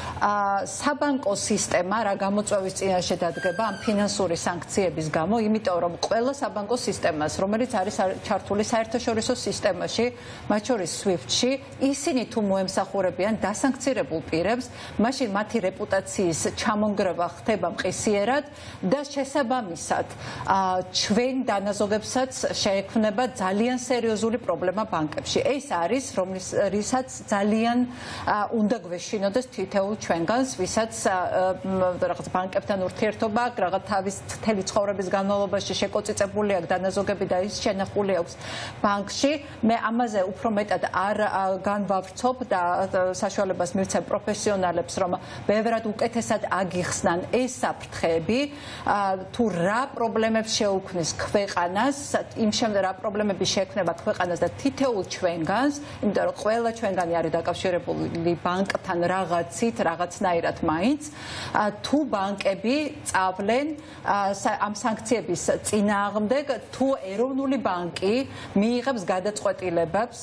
საბანკო სისტემა რა გამოწვევის წინაშე დადგება ამ ფინანსური სანქციების გამო, იმიტომ რომ ყველა საბანკო სისტემას, რომელიც არის ჩართული საერთაშორისო სისტემაში, მათ შორის SWIFT-ში, ისინი თუ მოემსახურებიან დასანქცირებულ პირებს, მაშინ მათი რეპუტაციის ჩამონგრევა ხდება მყისიერად და შესაბამისად ჩვენ დანაზოგებსაც შეექმნება ძალიან სერიოზული პრობლემა ბანკებში. ეს არის, რომელსაც ძალიან უნდა გვეშინოდეს თითოეულ ჩვენგანს, ვისაც რაღაც ბანკებთან ურთიერთობა, რაღაც თავის მთელი ცხოვრების განმავლობაში შეკოწიწებული აქვს დანაზოგები და ის შენახული აქვს ბანკში. მე ამაზე უფრო მეტად არ განვავრცობ და საშუალებას მივცემ პროფესიონალებს, რომ ბევრად უკეთესად აგიხსნან ეს საფრთხეები, თუ რა პრობლემებს შეუქმნის ქვეყანას, იმ შემდეგ რა პრობლემები შეექმნება ქვეყანას და თითოეულ ჩვენგანს, იმიტომ რომ ყველა ჩვენგანი არის დაკავშირებული ბანკთან რაღაცით, რაღაცნაირად მაინც, თუ ბანკები წავლენ ამ სანქციების წინააღმდეგ, თუ ეროვნული ბანკი მიიღებს გადაწყვეტილებებს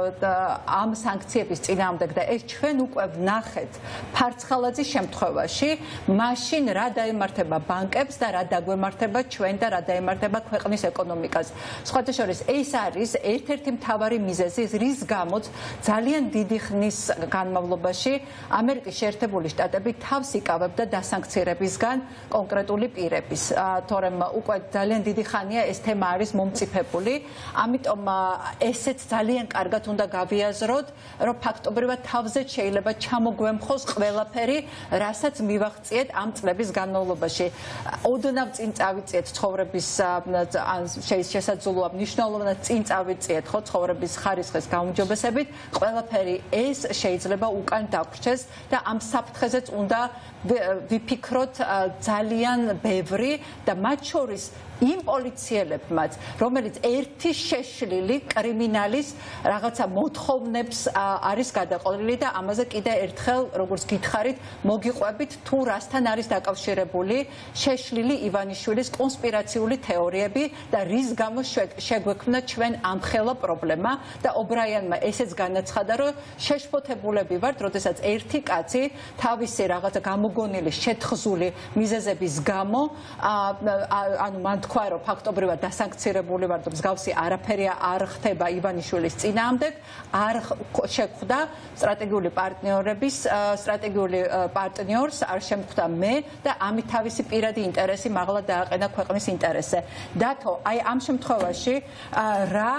ამ სანქციების წინააღმდეგ და ეს ჩვენ უკვე ვნახეთ ფარცხალაძის შემთხვევაში, მაშინ რა დაემართება ბანკებს და რა დაგვემართება ჩვენ და რა დაემართება ქვეყნის ეკონომიკას. სხვათა შორის ეს არის ერთ-ერთი მთავარი მიზეზი, რის გამოც ძალიან დიდი ხნის განმავლობაში ამერიკის შეერთებული შტატები თავს იკავებდა დასანქცირებისგან კონკრეტული პირების. თორემ უკვე ძალიან დიდი ხანია ეს თემა არის მომწიფებული, ამიტომ ესეც ძალიან კარგად უნდა გავიაზროთ, რომ ფაქტობრივად თავზე შეიძლება ჩამოგვემხოს ყველაფერი, რასაც მივაღწიეთ ამ წლების განმავლობაში. ოდნავ წინ წავიწიეთ ცხოვრების ან შესაძლოა მნიშვნელოვნად წინ წავიწიეთ ხო ცხოვრების ხარისხის გაუმჯობესებით, ყველაფერი ეს შეიძლება უკან დაგვრჩეს და ამ საფრთხეზეც უნდა ვიფიქროთ ძალიან ბევრი და მათ შორის იმ პოლიციელებმაც, რომელიც ერთი შეშლილი კრიმინალის რაღაცა მოთხოვნებს არის გადაყოლილი და ამაზე კიდე ერთხელ, როგორც გითხარით, მოგიყვებით თუ რასთან არის დაკავშირებული შეშლილი ივანიშვილის კონსპირაციული თეორიები და რის გამო შეგვექმნა ჩვენ ამხელა პრობლემა და ობრაიანმა ესეც განაცხადა, რომ შეშფოთებულები ვართ, როდესაც ერთი კაცი თავისი რაღაცა გამოგონილი შეთხზული მიზეზების გამო, ანუ მან თქვა, რომ ფაქტობრივად დასანქცირებული ვარ და მსგავსი არაფერი არ ხდება ივანიშვილის წინააღმდეგ, არ შეხვდა სტრატეგიული პარტნიორების სტრატეგიული პარტნიორს არ შემხვდა მე და ამით თავისი პირადი ინტერესი მაღლა დააყენა ქვეყნის ინტერესზე. დათო, აი ამ შემთხვევაში რა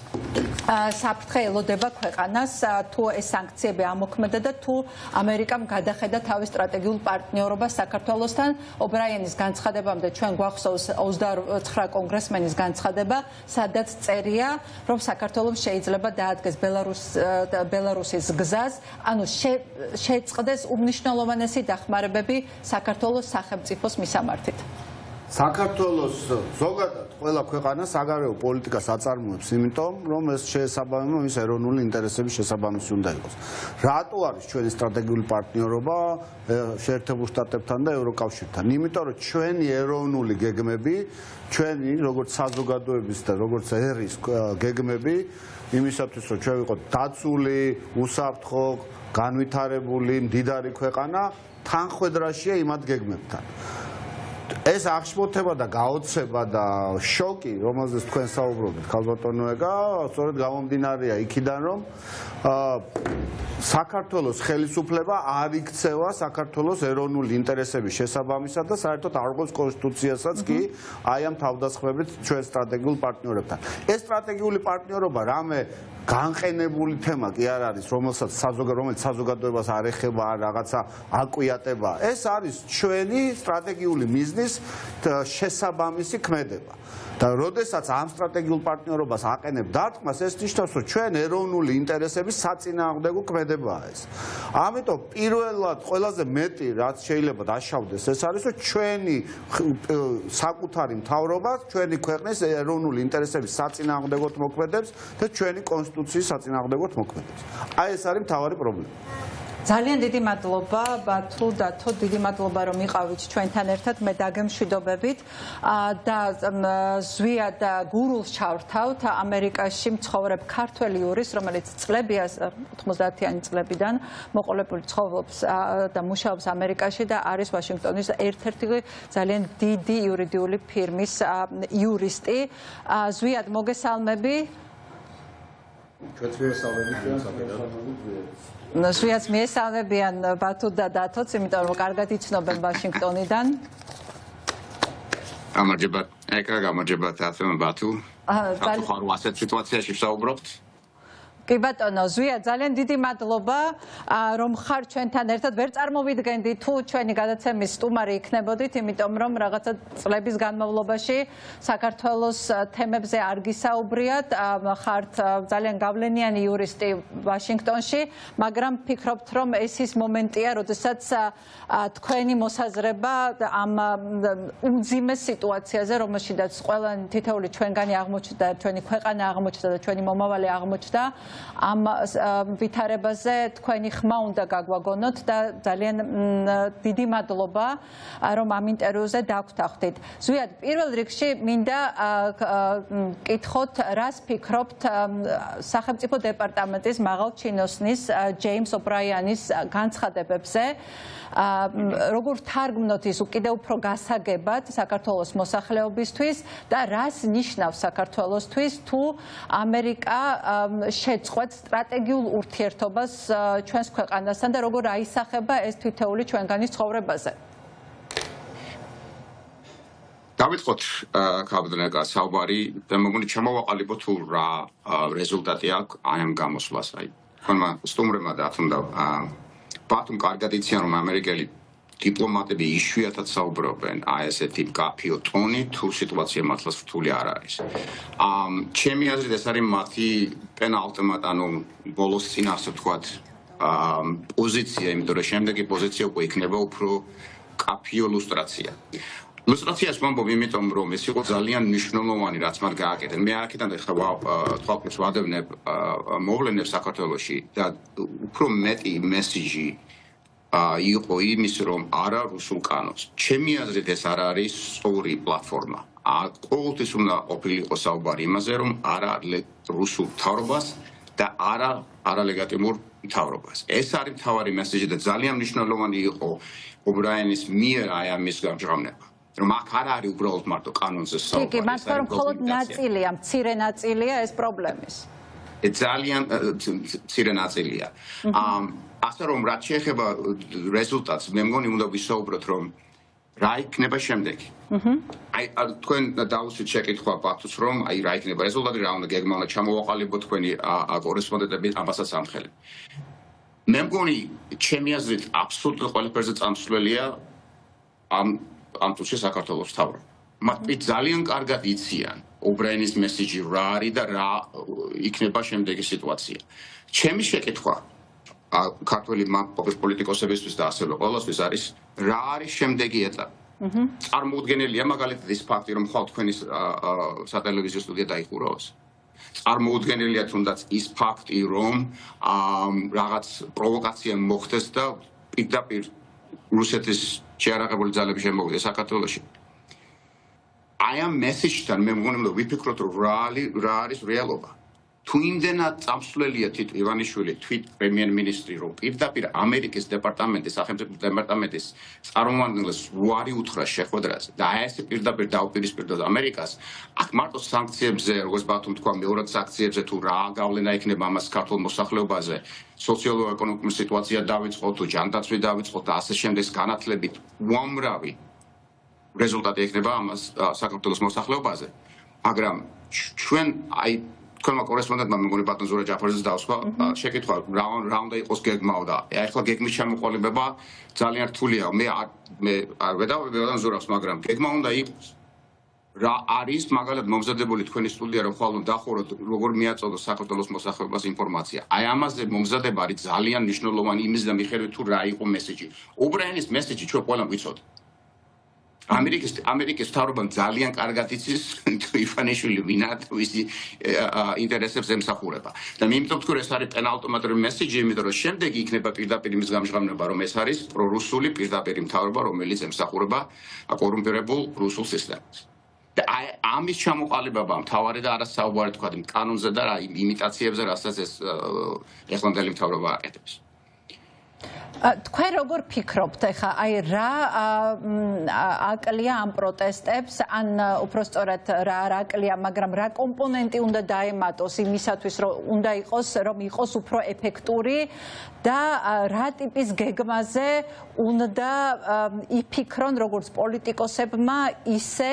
საფრთხე ელოდება ქვეყანას თუ ეს სანქციები ამოქმედა და თუ ამერიკამ გადახედა თავის სტრატეგიულ პარტნიორობას საქართველოსთან. ობრაენის განცხადებამდე ჩვენ გვახსოვს ოცდაოთხ კონგრესმენის განცხადება, სადაც წერია, რომ საქართველოს შეიძლება დაადგეს ბელარუსის გზას, ანუ შეწყდეს უმნიშვნელოვანესი დახმარებები საქართველოს სახელმწიფოს მისამართით. საქართველოს ზოგადად ყველა ქვეყანა საგარეო პოლიტიკას აწარმოებს, იმიტომ რომ ეს შეესაბამება მის ეროვნული ინტერესების შესაბამისი უნდა იყოს. რატო არის ჩვენი სტრატეგიული პარტნიორობა შეერთებულ შტატებთან და ევროკავშირთან? იმიტომ რომ ჩვენი ეროვნული გეგმები, ჩვენი როგორც საზოგადოების და როგორც ერის გეგმები იმისათვის რომ ჩვენ ვიყოთ დაცული, უსაფრთხო, განვითარებული, მდიდარი ქვეყანა, თანხვედრაშია იმ გეგმებთან. ეს აღშფოთება და გაოცება და შოკი, რომელზეც თქვენ საუბრობთ, ქალბატონო ეგა, სწორედ გამომდინარეა იქიდან, რომ საქართველოს ხელისუფლება არ იქცევა საქართველოს ეროვნული ინტერესების შესაბამისად და საერთოდ არ ყოფს კონსტიტუციასაც კი აი ამ თავდასხმებით ჩვენ სტრატეგიულ პარტნიორებთან. ეს სტრატეგიული პარტნიორობა რამე განყენებული თემა კი არ არის, რომელსაც რომელიც საზოგადოებას არ ეხება, არ რაღაცა აკვიატება. ეს არის ჩვენი სტრატეგიული მიზნის შესაბამისი ქმედება. და როდესაც ამ სტრატეგიულ პარტნიორობას აყენებ დარტყმას, ეს ნიშნავს, რომ ჩვენ ეროვნული ინტერესების საწინააღმდეგო ქმედებაა ეს. ამიტომ პირველად ყველაზე მეტი რაც შეიძლება დაშავდეს, ეს არის, რომ ჩვენი საკუთარი მთავრობა, ჩვენი ქვეყნის ეროვნული ინტერესების საწინააღმდეგოდ მოქმედებს და ჩვენი კონსტიტუციის საწინააღმდეგოდ მოქმედებს. აი ეს არის მთავარი პრობლემა. ძალიან დიდი მადლობა ბათუ დათო, დიდი მადლობა რომ იყავით ჩვენთან ერთად, მე დაგემშვიდობებით და ზვია და გურულს ჩავრთავთ ამერიკაში მცხოვრებ ქართველი იურის, რომელიც წლებია ოთხმოცდაათიანი წლებიდან მოყოლებული ცხოვრობს და მუშაობს ამერიკაში და არის ვაშინგტონის ერთ-ერთი ძალიან დიდი იურიდიული ფირმის იურისტი. ზვიად, მოგესალმები. ჩვენც მოგესალმებით. ზვიაც მიესალმებიან ბათუ და დათოც, იმიტომ რომ კარგად იცნობენ ვაშინგტონიდან. გამარჯობა, ეკა, გამარჯობა დათო, ბათუ. ბათუ ხარ ასეთ სიტუაციაში ვსაუბრობთ? კი ბატონო, ზვია, ძალიან დიდი მადლობა რომ ხარ ჩვენთან ერთად. ვერ წარმოვიდგენდი თუ ჩვენი გადაცემის სტუმარი იქნებოდით, იმიტომ რომ რაღაცა წლების განმავლობაში საქართველოს თემებზე არ გისაუბრიათ. ხართ ძალიან გავლენიანი იურისტი ვაშინგტონში, მაგრამ ფიქრობთ, რომ ეს ის მომენტია, როდესაც თქვენი მოსაზრება ამ უმძიმეს სიტუაციაზე, რომელშიც ყველა თითოეული ჩვენგანი აღმოჩნდა, ჩვენი ქვეყანა აღმოჩნდა და ჩვენი მომავალი აღმოჩნდა. ამ ვითარებაზე თქვენი ხმა უნდა გაგვაგონოთ და ძალიან დიდი მადლობა რომ ამ ინტერვიუზე დაგვთანხმდით. ზვიად, პირველ რიგში მინდა კითხოთ, რას ფიქრობთ სახელმწიფო დეპარტამენტის მაღალჩინოსნის ჯეიმს ობრაიანის განცხადებებზე? როგორ თარგმნოთ ის კიდევ უფრო გასაგებად საქართველოს მოსახლეობისთვის და რას ნიშნავს საქართველოსთვის თუ ამერიკა შეწყვეტს სტრატეგიულ ურთიერთობას ჩვენს ქვეყანასთან და როგორ აისახება ეს თითოეული ჩვენგანი ცხოვრებაზე? დავიწყოთ ქაბდნეკა საუბარი და მოგონი ჩამოვაყალიბო თუ რა რეზულტატი აქვს აი ამ გამოსვლას. აი თქვენმა სტუმრებმა და თუნდა ბათუმ კარგად იციან რომ ამერიკელი დიპლომატები იშვიათად საუბრობენ აი ესეთი მკაფიო ტონით თუ სიტუაცია მართლაც რთული არ არის. ჩემი აზრით ეს არის მათი პენალტიმატ, ანუ ბოლოს წინ ასე ვთქვათ პოზიცია, იმიტომ რომ შემდეგი პოზიცია უკვე იქნება უფრო მკაფიო ლუსტრაცია. ლუსტრაციას ვამბობ, იმიტომ რომ ეს იყო ძალიან მნიშვნელოვანი, რაც მათ გააკეთეს. მე აქედან ხება თქვალს ვადევნებ მოვლენებს საქართველოში და უფრო მეტი მესიჯი იყო იმის, რომ არა რუსულ კანონს. ჩემი აზრით ეს არ არის სწორი პლატფორმა. ყოველთვის უნდა ყოფილიყო საუბარი იმაზე, რომ არა რუსულ მთავრობას და არა არალეგიტიმურ მთავრობას. ეს არის მთავარი მესიჯი და ძალიან მნიშვნელოვანი იყო ობრაენის მიერ აი ამის გამჟღავნება. რომ აქ არ არის უბრალოდ მარტო კანონზე საუბარი. კი, კი, მათ თქმა უნდა მხოლოდ ნაწილია, მცირე ნაწილია ეს პრობლემის. ძალიან მცირე ნაწილია. ასე რომ რაც შეეხება რეზულტატს, მე მგონი უნდა ვისაუბროთ რომ რა იქნება შემდეგი. აი თქვენ დაუსვით შეკითხვა ფაქტს რომ აი რა იქნება რეზულტატი, რა უნდა გეგმა უნდა ჩამოვაყალიბოთ თქვენი კორესპონდენტები ამასაც ამხელებ. მე მგონი ჩემი აზრით აბსოლუტურად ყველაფერზე წამსვლელია ამ ამ თუში საქართველოს თავრობა. მათ ძალიან კარგად იციან უბრაინის მესიჯი რა არის და რა იქნება შემდეგი სიტუაცია. ჩემი შეკითხვა ქართველი პოლიტიკოსებისთვის და ასევე ყველასთვის არის რა არის შემდეგი ეტაპი. წარმოუდგენელია მაგალითად ის ფაქტი რომ ხვალ თქვენი სატელევიზიო სტუდია დაიხუროს. წარმოუდგენელია თუნდაც ის ფაქტი რომ რაღაც პროვოკაცია მოხდეს და პირდაპირ რუსეთის შეარაღებული ძალები შემოვიდეს საქართველოში. აი ამ მესიჯთან მე მგონი რომ ვიფიქროთ რომ რა არის რეალობა. თუ იმდენად წამსვლელია თვით ივანიშვილი, თვით პრემიერ-მინისტრი, რომ პირდაპირ ამერიკის დეპარტამენტის, სახელმწიფო დეპარტამენტის წარმომადგენლებს უარი უთხრა შეხვედრაზე და აი ესე პირდაპირ დაუპირისპირდოს ამერიკას, აქ მარტო სანქციებზე, როგორც ბათუმ თქვა, მეორე სანქციებზე თუ რა გავლენა იქნება ამას ქართულ მოსახლეობაზე, სოციალურ-ეკონომიკური სიტუაცია დავიწყოთ, თუ ჯანდაცვი დავიწყოთ და ასე შემდეგ განათლებით უამრავი რეზულტატი იქნება ამას საქართველოს მოსახლეობაზე. მაგრამ ჩვენ აი თქვენმა კორესპონდენტმა მეგონი ბატონ ზურაბ ჯაფარიძეს დავსვა შეკითხვა რა უნდა იყოს გეგმაო და ახლა გეგმის ჩამოყალიბება ძალიან რთულია მე მე არ ვედავები ბატონ ზურაბს მაგრამ გეგმა უნდა იყოს რა არის მაგალითად მომზადებული თქვენი სტუდია რომ ხვალ დახუროთ როგორ მიაწოდოს საქართველოს მოსახლეობას ინფორმაცია აი ამაზე მომზადება არის ძალიან მნიშვნელოვანი იმის და მიხედვით თუ რა იყო მესიჯი უბრაინის მესიჯი ჩვენ ყველამ ვიცოდით ამერიკის ამერიკის თავრობამ ძალიან კარგად იცის ივანიშვილი ვინა თუ ისი ინტერესებს ემსახურება და მე იმიტომ ვთქვი ეს არის პენალტომატური მესიჯი იმიტომ რომ შემდეგ იქნება პირდაპირ იმის გამჟღავნება რომ ეს არის პრორუსული პირდაპირ მთავრობა რომელიც ემსახურება კორუმპირებულ რუსულ სისტემას და ამის ჩამოყალიბება მთავარი და არასაუბარი თქვა კანონზე და რა იმიტაციებზე რასაც ეს ეხლანდელი მთავრობა აკეთებს თქვენ როგორ ფიქრობთ ახლა აი რა აკლია ამ პროტესტებს ან უფრო სწორად რა არ აკლია მაგრამ რა კომპონენტი უნდა დაემატოს იმისათვის რომ უნდა იყოს რომ იყოს უფრო ეფექტური და რა ტიპის გეგმაზე უნდა იფიქრონ როგორც პოლიტიკოსებმა ისე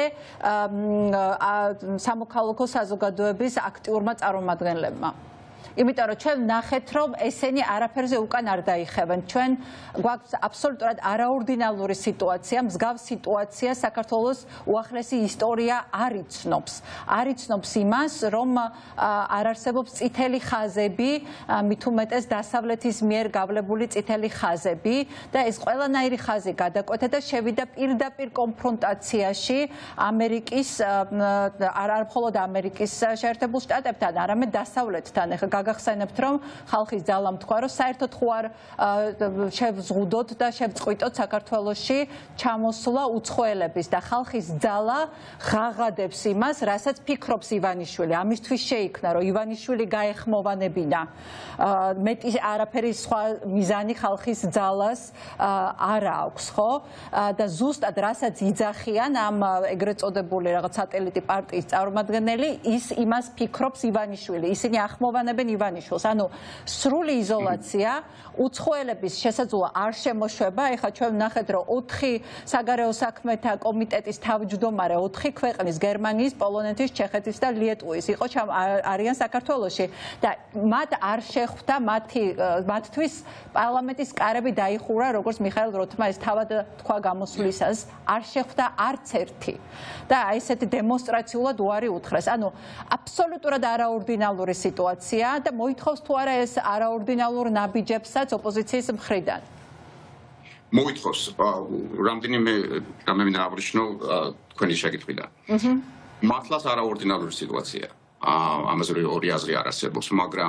სამოქალაქო საზოგადოების აქტიურმა წარმომადგენლებმა იმიტომ რომ ჩვენ ნახეთ რომ ესენი არაფერზე უკან არ დაიხევენ ჩვენ გვაქვს აბსოლუტურად არაორდინალური სიტუაცია მსგავს სიტუაცია საქართველოს უახლესი ისტორია არ იცნობს არ იცნობს იმას რომ არ არსებობს წითელი ხაზები მით უმეტეს დასავლეთის მიერ გავლებული წითელი ხაზები და ეს ყველანაირი ხაზი გადაკვეთა და შევიდა პირდაპირ კონფრონტაციაში ამერიკის არა მხოლოდ ამერიკის შეერთებულ შტატებთან არამედ დასავლეთთან ეხლა გახსენებთ რომ ხალხის ძალამ თქვა რომ საერთოდ ხო არ შევზღუდოთ და შევწყვიტოთ საქართველოში ჩამოსვლა უცხოელების და ხალხის ძალა ღაღადებს იმას რასაც ფიქრობს ივანიშვილი ამისთვის შეიქმნა რომ ივანიშვილი გაეხმოვანებინა მეტი არაფერი სხვა მიზანი ხალხის ძალას არ აქვს ხო და ზუსტად რასაც იძახიან ამ ეგრეთ წოდებული რაღაც სატელიტი პარტიის წარმომადგენელი ის იმას ფიქრობს ივანიშვილი ისინი ახმოვანებენ ივანიშვილს ანუ სრული იზოლაცია უცხოელების შესაძლოა არ შემოშვება ეხლა ჩვენ ვნახეთ რომ ოთხი საგარეო საქმეთა კომიტეტის თავმჯდომარე ოთხი ქვეყნის გერმანიის პოლონეთის ჩეხეთის და ლიეტუვის იყო არიან საქართველოში და მათ არ შეხვდა მათი მათთვის პარლამენტის კარები დაიხურა როგორც მიხაილ როთმა ეს თავად თქვა გამოსვლისას არ შეხვდა არც ერთი და აი ესეთი დემონსტრაციულად უარი უთხრეს ანუ აბსოლუტურად არაორდინალური სიტუაცია და მოითხოვს თუ არა ეს არაორდინალურ ნაბიჯებსაც ოპოზიციის მხრიდან მოითხოვს რამდენიმე რამე მინდა აბრიშნო თქვენი შეკითხვიდან მართლაც არაორდინალური სიტუაცია ამაზე ორი აზრი არ არსებობს მაგრამ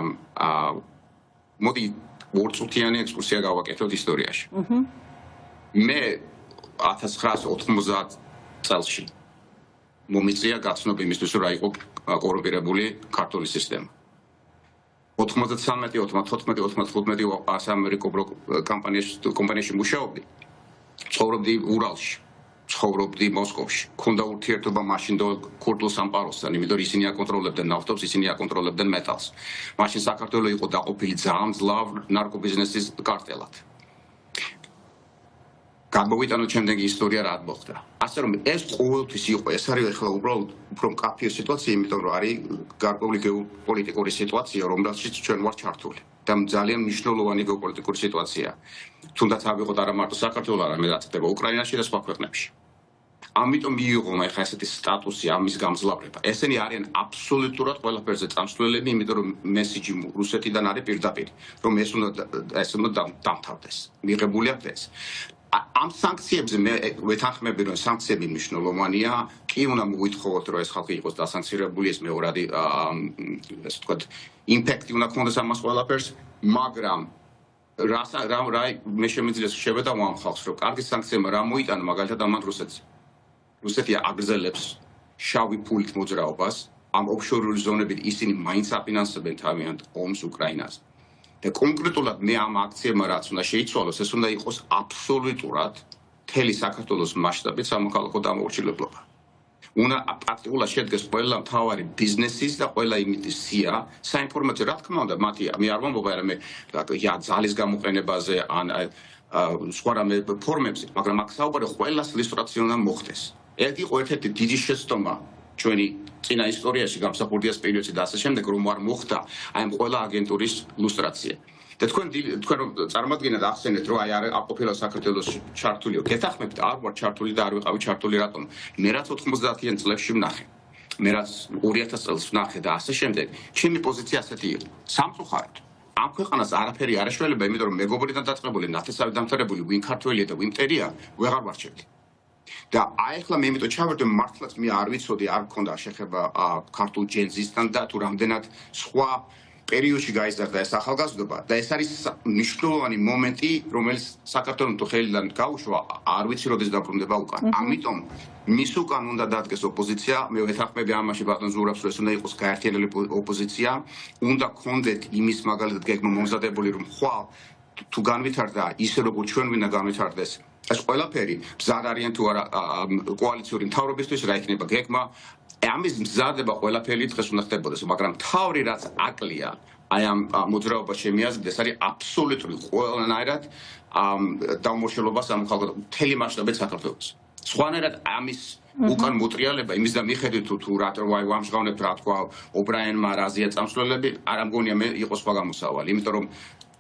მოდი ორწუთიანი ექსკურსია გავაკეთოთ ისტორიაში მე ათას ცხრაას ოთხმოცდაათ წელსში მომიწია გაცნობა იმისთვის რომ რა იყო კორუმპირებული ქართული სისტემა ოთხმოცდათრამეტი ოცდათოთხმეტი ოცდახუთმეტი ამერიკულ კომპანიაში კომპანიაში მუშაობდი ცხოვრობდი ურალში ცხოვრობდი მოსკოვში. ქონდა ურთიერთობა მაშინ ქურთულ სამყაროსთან, იმიტომ რომ ისინი აკონტროლებდნენ ნავთობს, ისინი აკონტროლებდნენ მეტალს. მაშინ საქართველო იყო დაყოფილი ძალიან ძლავრ ნარკობიზნესის კარტელად. გამოვიტანოთ შემდეგი ისტორია რა მოხდა. ასე რომ ეს ყოველთვის იყო, ეს არის ახლა უბრალოდ უფრო მკაფიო სიტუაცია, იმიტომ რომ არის გარკვეული გეოპოლიტიკური სიტუაცია, რომელშიც ჩვენ ვართ ჩართული. და ძალიან მნიშვნელოვანი გეოპოლიტიკური სიტუაცია. თუნდაც ავიღოთ არა მარტო საქართველოს, არამედ ხდება უკრაინაში და სხვა ქვეყნებში. ამიტომ მიიღო ახლა ესეთი სტატუსი ამის გამძლავრება. ესენი არიან აბსოლუტურად ყველაფერზე წამსვლელები, იმიტომ რომ მესიჯი რუსეთიდან არის პირდაპირ, რომ ეს უნდა ეს უნდა დამთავრდეს. მიღებული აქვს ეს. ამ სანქციებზე მე ვეთანხმები, რომ სანქციები მნიშვნელოვანია, კი უნდა მოვითხოვოთ, რომ ეს ხალხი იყოს დასანქცირებული, ეს მეორადი ესე ვთქვათ, იმპექტი უნდა ქონდეს ამას ყველაფერს, მაგრამ რა რა მე შემიძლია შევედა ამ ხალხს, რომ კარგი სანქციები რა მოიტანა მაგალითად ამან რუსეთს. რუსეთი აგრძელებს შავი ფულით მოძრაობას, ამ ოფშორული ზონებით ისინი მაინც აფინანსებენ თავიანთ ომს უკრაინაზე. და კონკრეტულად მე ამ აქციებმა რაც უნდა შეიცვალოს, ეს უნდა იყოს აბსოლუტურად მთელი საქართველოს მასშტაბით სამოქალაქო დამოუკიდებლობა. უნდა პრაქტიკულად შედგეს ყველა მთავარი ბიზნესის და ყველა იმიტის სია, საინფორმაციო, რა თქმა უნდა, მათი მე არ ვამბობ არამე რა ძალის გამოყენებაზე ან სხვა რამე ფორმებზე, მაგრამ აქ საუბარი ყველას ილუსტრაცია უნდა მოხდეს. ერთი იყო ერთ-ერთი დიდი შეცდომა ჩვენი წინა ისტორიაში გამსახურდიას პერიოდში და ასე შემდეგ, რომ არ მოხდა აი ამ ყველა აგენტურის ლუსტრაცია. და თქვენ თქვენ რომ წარმოადგენთ ახსენეთ, რომ აი არ ყოფილა საქართველოს ჩართულიო. გეთახმებით, არ ვარ ჩართული და არ ვიყავი ჩართული რატომ? მე რაც ოთხმოცდაათიან წლებში ვნახე. მე რაც ორი ათას წელს ვნახე და ასე შემდეგ, ჩემი პოზიცია ასეთი იყო. სამწუხაროდ ამ ქვეყანას არაფერი არ ეშველება, იმიტომ რომ მეგობრიდან დაწყებული, ნათესავი დამთავრებული, ვინ ქართველია და ვინ მტერია, ვეღარ ვარჩევდი. და აი ახლა მე იმიტომ ჩავარდი, მართლაც მე არ ვიცოდი, არ მქონდა შეხება ქართულ ჯენზისთან და თუ რამდენად სხვა პერიოდში გაიზარდა ეს ახალგაზრდობა და ეს არის მნიშვნელოვანი მომენტი, რომელიც საქართველოს თუ ხელიდან გაუშვა, არ ვიცი როდის დაბრუნდება უკან. ამიტომ მის უკან უნდა დადგეს ოპოზიცია, მე ვეთანხმები ამაში ბატონ ზურაბს, რომ ეს უნდა იყოს გაერთიანებული ოპოზიცია, უნდა გქონდეთ იმის მაგალითად გეგმა მომზადებული, რომ ხვალ თუ განვითარდა ისე როგორ ჩვენ ვინდა განვითარდეს ეს ყველაფერი მზად არიან თუ არა კოალიციური მთავრობისთვის რა იქნება გეგმა ამის მზადება ყველაფერი დღეს უნდა ხდებოდეს მაგრამ თავი რაც აკლია აი ამ მოძრაობას შემიაზრდა ეს არის აბსოლუტური ყველანაირად დამორჩილება სამხალხო მთელი მასშტაბით საქართველოს სხვანაირად ამის უკან მოტრიალება იმის და მიხედვით თუ თუ რა ვაი ვამჟღავნებთ რა თქვა ობრაენმა რაზია წამსვლელები არ ამგონია მე იყოს სხვა გამოსავალი იმიტომ რომ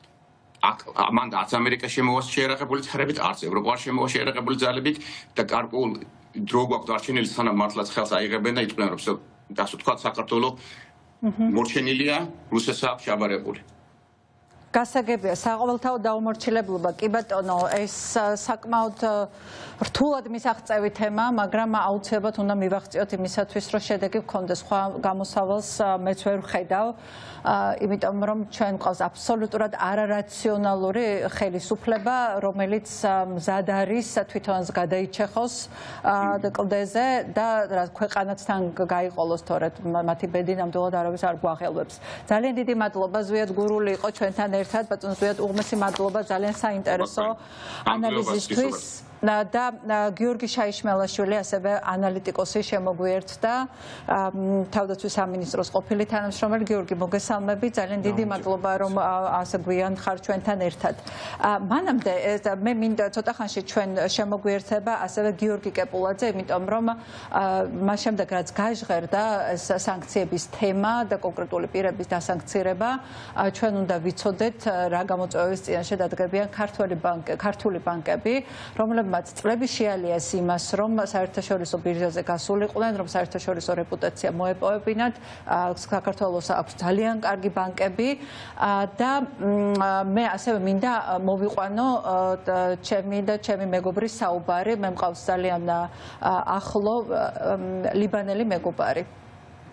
ამან არც ამერიკა შემოვა შეერაღებული ძალებით, არც ევროპა შემოვა შეერაღებული ძალებით და გარკვეულ დრო გვაქვს დარჩენილი სანამ მართლაც ხელს აიღებენ და იტყვიან რომ ასე ვთქვათ საქართველო მორჩენილია რუსეთს აქვს შაბარებული. გასაგებია საყოველთაო დაუმორჩილებლობა კი ბატონო ეს საკმაოდ რთულად მისაღწევი თემა, მაგრამ აუცილებლად უნდა მივახციოთ იმისათვის, რომ შედეგი გქონდეს სხვა გამოსავალს მეც ვერ ვხედავ, იმიტომ რომ ჩვენ გვყავს აბსოლუტურად არარაციონალური ხელისუფლება, რომელიც მზად არის თვითონაც გადაიჩეხოს კლდეზე და ქვეყანაც თან გაიყოლოს თორედ მათი ბედი ნამდვილად არავის არ გვაღელვებს. ძალიან დიდი მადლობა ზვიად გურული იყო ჩვენთან ერთად, ბატონ ზვიად უღმესი მადლობა ძალიან საინტერესო ანალიზისთვის. და გიორგი შაიშმელაშვილი ასევე ანალიტიკოსი შემოგვიერთდა თავდაცვის სამინისტროს ყოფილი თანამშრომელი გიორგი მოგესალმები ძალიან დიდი მადლობა რომ ასე გვიან ხარ ჩვენთან ერთად მანამდე მე მინდა ცოტა ხანში ჩვენ შემოგვიერთება ასევე გიორგი კეპულაძე იმიტომ რომ მას შემდეგ რაც გაჟღერდა ეს სანქციების თემა და კონკრეტული პირების დასანქცირება ჩვენ უნდა ვიცოდეთ რა გამოწვევის წინაშე დადგებიან ქართული ბანკი ქართული ბანკები რომლებიც მათ წლები შეალიას იმას, რომ საერთაშორისო ბირჟაზე გასულიყვნენ, რომ საერთაშორისო რეპუტაცია მოეპოვებინათ, საქართველოს აქვს ძალიან კარგი ბანკები და მე ასევე მინდა მოვიყვანო ჩემი და ჩემი მეგობრის საუბარი, მე მყავს ძალიან ახლო ლიბანელი მეგობარი.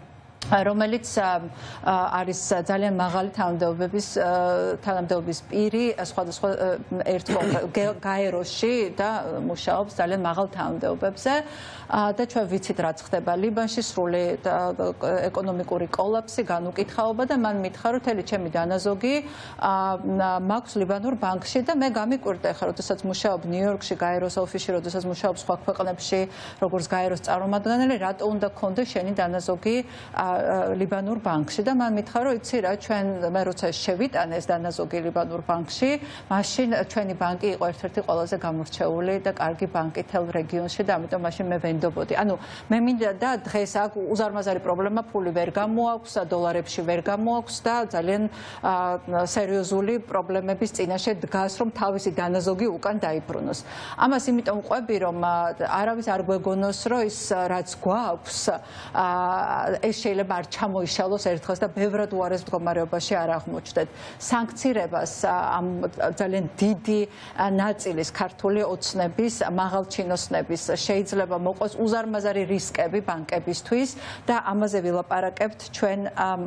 რომელიც არის ძალიან მაღალი თანამდებობის თანამდებობის პირი სხვადასხვა ერთმო გაეროში და მუშაობს ძალიან მაღალ თანამდებობებზე და ჩვენ ვიცით რაც ხდება ლიბანში სრული ეკონომიკური კოლაფსი განუკითხაობა და მან მითხრა რომ თელი ჩემი დანაზოგი მაქვს ლიბანურ ბანკში და მე გამიკვირდა ხა როდესაც მუშაობ ნიუ-იორკში გაეროს ოფისში როდესაც მუშაობ სხვა ქვეყნებში როგორც გაეროს წარმომადგენელი რატო უნდა გქონდე შენი დანაზოგი ლიბანურ ბანკში და მან მითხრა რომ იცი რა ჩვენ მე როცა შევიტანე ეს დანაზოგი ლიბანურ ბანკში მაშინ ჩვენი ბანკი იყო ერთ-ერთი ყველაზე გამორჩეული და კარგი ბანკი თელ რეგიონში და ამიტომ მაშინ მე ვენდობოდი ანუ მე მინდა და დღეს აქ უზარმაზარი პრობლემა ფული ვერ გამოაქვს დოლარებში ვერ გამოაქვს და ძალიან სერიოზული პრობლემების წინაშე დგას რომ თავისი დანაზოგი უკან დაიბრუნოს ამას იმიტომ ყვები რომ არავის არ გვეგონოს რომ ის რაც გვაქვს ეს შეიძლება არ ჩამოიშალოს ერთხელ და ბევრად უარეს მდგომარეობაში არ აღმოჩნდეთ. სანქცირებას ამ ძალიან დიდი ნაწილის ქართული ოცნების, მაღალჩინოსნების შეიძლება მოყოს უზარმაზარი რისკები ბანკებისთვის და ამაზე ვილაპარაკებთ ჩვენ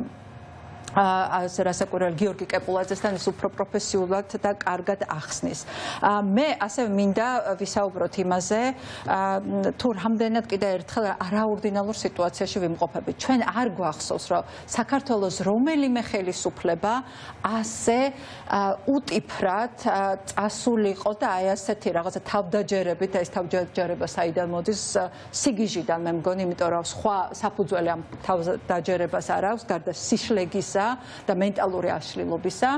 რასაკვირველი გიორგი კეპულაძესთან ის უფრო პროფესიულად და კარგად ახსნის. მე ასევე მინდა ვისაუბროთ იმაზე, თუ რამდენად კიდე ერთხელ არაორდინალურ სიტუაციაში ვიმყოფებით. ჩვენ არ გვახსოვს, რომ საქართველოს რომელიმე ხელისუფლება ასე უტიფრად წასულიყო და აი ასეთი რაღაცა თავდაჯერებით, ეს თავდაჯერება საიდან მოდის სიგიჟიდან მე მგონი, იმიტომ რომ სხვა საფუძველი ამ თავდაჯერებას არ აქვს, გარდა სიშლეგის და მენტალური აშლილობისა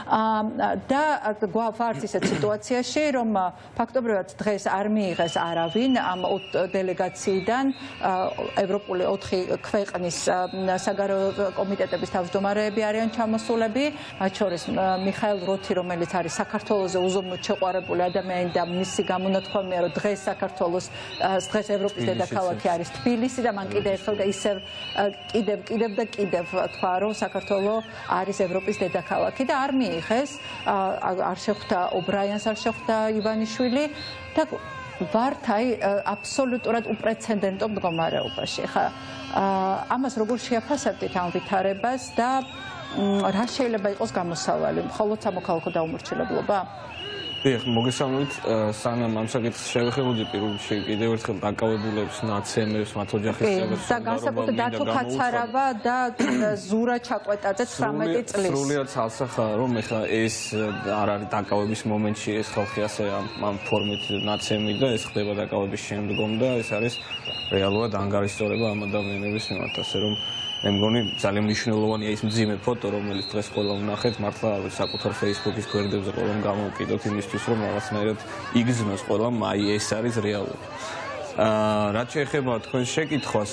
და გვაქვს ისეთ სიტუაციაში რომ ფაქტობრივად დღეს არ მიიღეს არავინ ამ დელეგაციიდან ევროპული ოთხი ქვეყნის საგარეო კომიტეტების თავმჯდომარეები არიან ჩამოსულები მათ შორის მიხაილ როთი რომელიც არის საქართველოზე უზომოდ შეყვარებული ადამიანი და მისი გამონათქვამია რომ დღეს საქართველოს დღეს ევროპის დედაქალაქი არის თბილისი და მან კიდევ ერთხელ ისევ კიდევ კიდევ და კიდევ თქვა რომ საქართველოს არის ევროპის დედაქალაქი და არ მიიღეს არ შეხვდა ობრაიანს არ შეხვდა ივანიშვილი და ვართ აი აბსოლუტურად უპრეცედენტო მდგომარეობაში ხა ამას როგორ შეაფასებთ ამ ვითარებას და რა შეიძლება იყოს გამოსავალი მხოლოდ სამოქალაქო დაუმორჩილებლობა დიახ, მოგესალმებით, სანამ ამ საკითხს შევეხებოდი პირველ რიგში კიდევ ერთხელ დაკავებულებს, ნაცემებს, მათ ოჯახის წევრებს და განსაკუთრებით დათო ქაცარავა და ზურა ჩაკვეტაძე ცხრამეტი წლის. სრულიად ცალსახაა, რომ ეხლა ეს არ არის დაკავების მომენტში, ეს ხალხი ასე ამ ფორმით ნაცემი და ეს ხდება დაკავების შემდგომ და ეს არის რეალურად ანგარიშწორება ამ ადამიანების მიმართ, ასე რომ მე მგონი ძალიან მნიშვნელოვანია ის მძიმე ფოტო, რომელიც დღეს ყველა ვნახეთ, მართლა საკუთარ Facebook-ის გვერდებზე ყველამ გამოვკიდოთ იმისთვის, რომ რაღაცნაირად იგრძნოს ყველამ, აი ეს არის რეალობა. აა რაც შეეხება თქვენ შეკითხვას,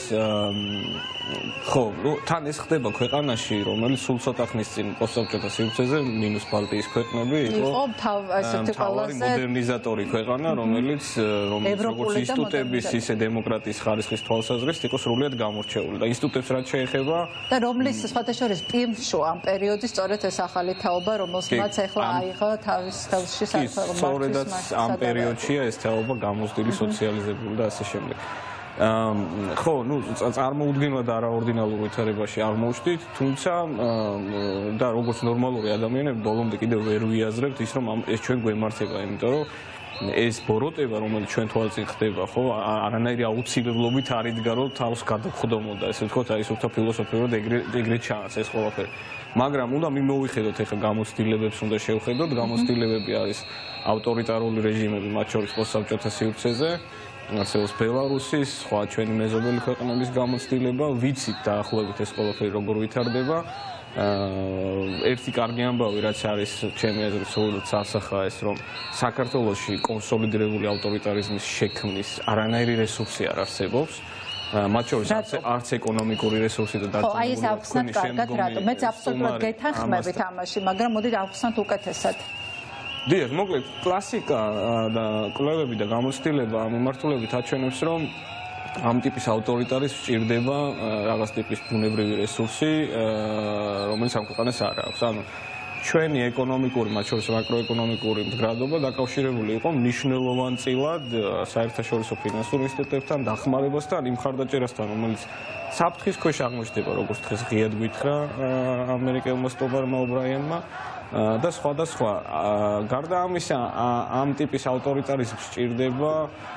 ხო, ნუ თან ეს ხდება ქვეყანაში, რომელიც სულ ცოტა ხნის წინ პოსტსაბჭოთა სივრცეზე მინუს ბალტიის ქვეყნები იყო. იყო თავ ასეთი ყველაზე მოდერნიზატორი ქვეყანა, რომელიც რომელიც როგორც ინსტიტუტების, ისე დემოკრატიის ხარისხის თვალსაზრისით იყო სრულიად გამორჩეული და ინსტიტუტებს რაც შეეხება და რომლის სხვათა შორის პიმშო ამ პერიოდის სწორედ ეს ახალი თაობა, რომელსაც ახლა აიღო თავის თავში საქართველოს სწორედაც ამ პერიოდშია ეს თაობა გამოსდილი სოციალიზებული და ასე შემდეგ. ხო, ნუ წარმოუდგენლად არაორდინალურ ვითარებაში აღმოჩნდით, თუმცა და როგორც ნორმალური ადამიანები ბოლომდე კიდევ ვერ ვიაზრებთ ის რომ ეს ჩვენ გვემართება, იმიტომ რომ ეს ბოროტება, რომელიც ჩვენ თვალწინ ხდება, ხო, არანაირი აუცილებლობით არ იდგა რომ თავს გადაგხდომოდა, ესე ვთქვათ, აი სულთა ფილოსოფიურად ეგრეთ ჩანს ეს ყველაფერი. მაგრამ უნდა მიმოვიხედოთ ეხლა გამოცდილებებს, უნდა შევხედოთ, გამოცდილებები არის ავტორიტარული რეჟიმები, მათ შორის პოსტსაბჭოთა სივრცეზე. არსებობს ბელარუსის, სხვა ჩვენი მეზობელი ქვეყნების გამოცდილება, ვიცით დაახლოებით ეს ყველაფერი როგორ ვითარდება. ერთი კარგი ამბავი, რაც არის ჩემი აზრით სრულად სასახაა ეს, რომ საქართველოში კონსოლიდირებული ავტორიტარიზმის შექმნის არანაირი რესურსი არ არსებობს. მათ შორის არც ეკონომიკური რესურსი და დარწმუნებული. ხო, აი ეს ავხსნათ კარგად რატო? მეც აბსოლუტურად გეთანხმებით ამაში, მაგრამ მოდით ავხსნათ უკეთესად. დიახ, მოკლედ კლასიკა და კვლევები და გამოცდილება ამ მიმართულებით აჩვენებს, რომ ამ ტიპის ავტორიტარიზმს სჭირდება რაღაც ტიპის ბუნებრივი რესურსი, რომელიც ამ ქვეყანას არ აქვს. ანუ ჩვენი ეკონომიკური, მათ შორის მაკროეკონომიკური მდგრადობა დაკავშირებული იყო მნიშვნელოვანწილად საერთაშორისო ფინანსურ ინსტიტუტებთან, დახმარებასთან, იმ მხარდაჭერასთან, რომელიც საფრთხის ქვეშ აღმოჩნდება, როგორც დღეს ღიად გითხრა ამერიკელმა სტობარმა ობრაიანმა და სხვა და სხვა. გარდა ამისა, ამ ტიპის ავტორიტარიზმს სჭირდება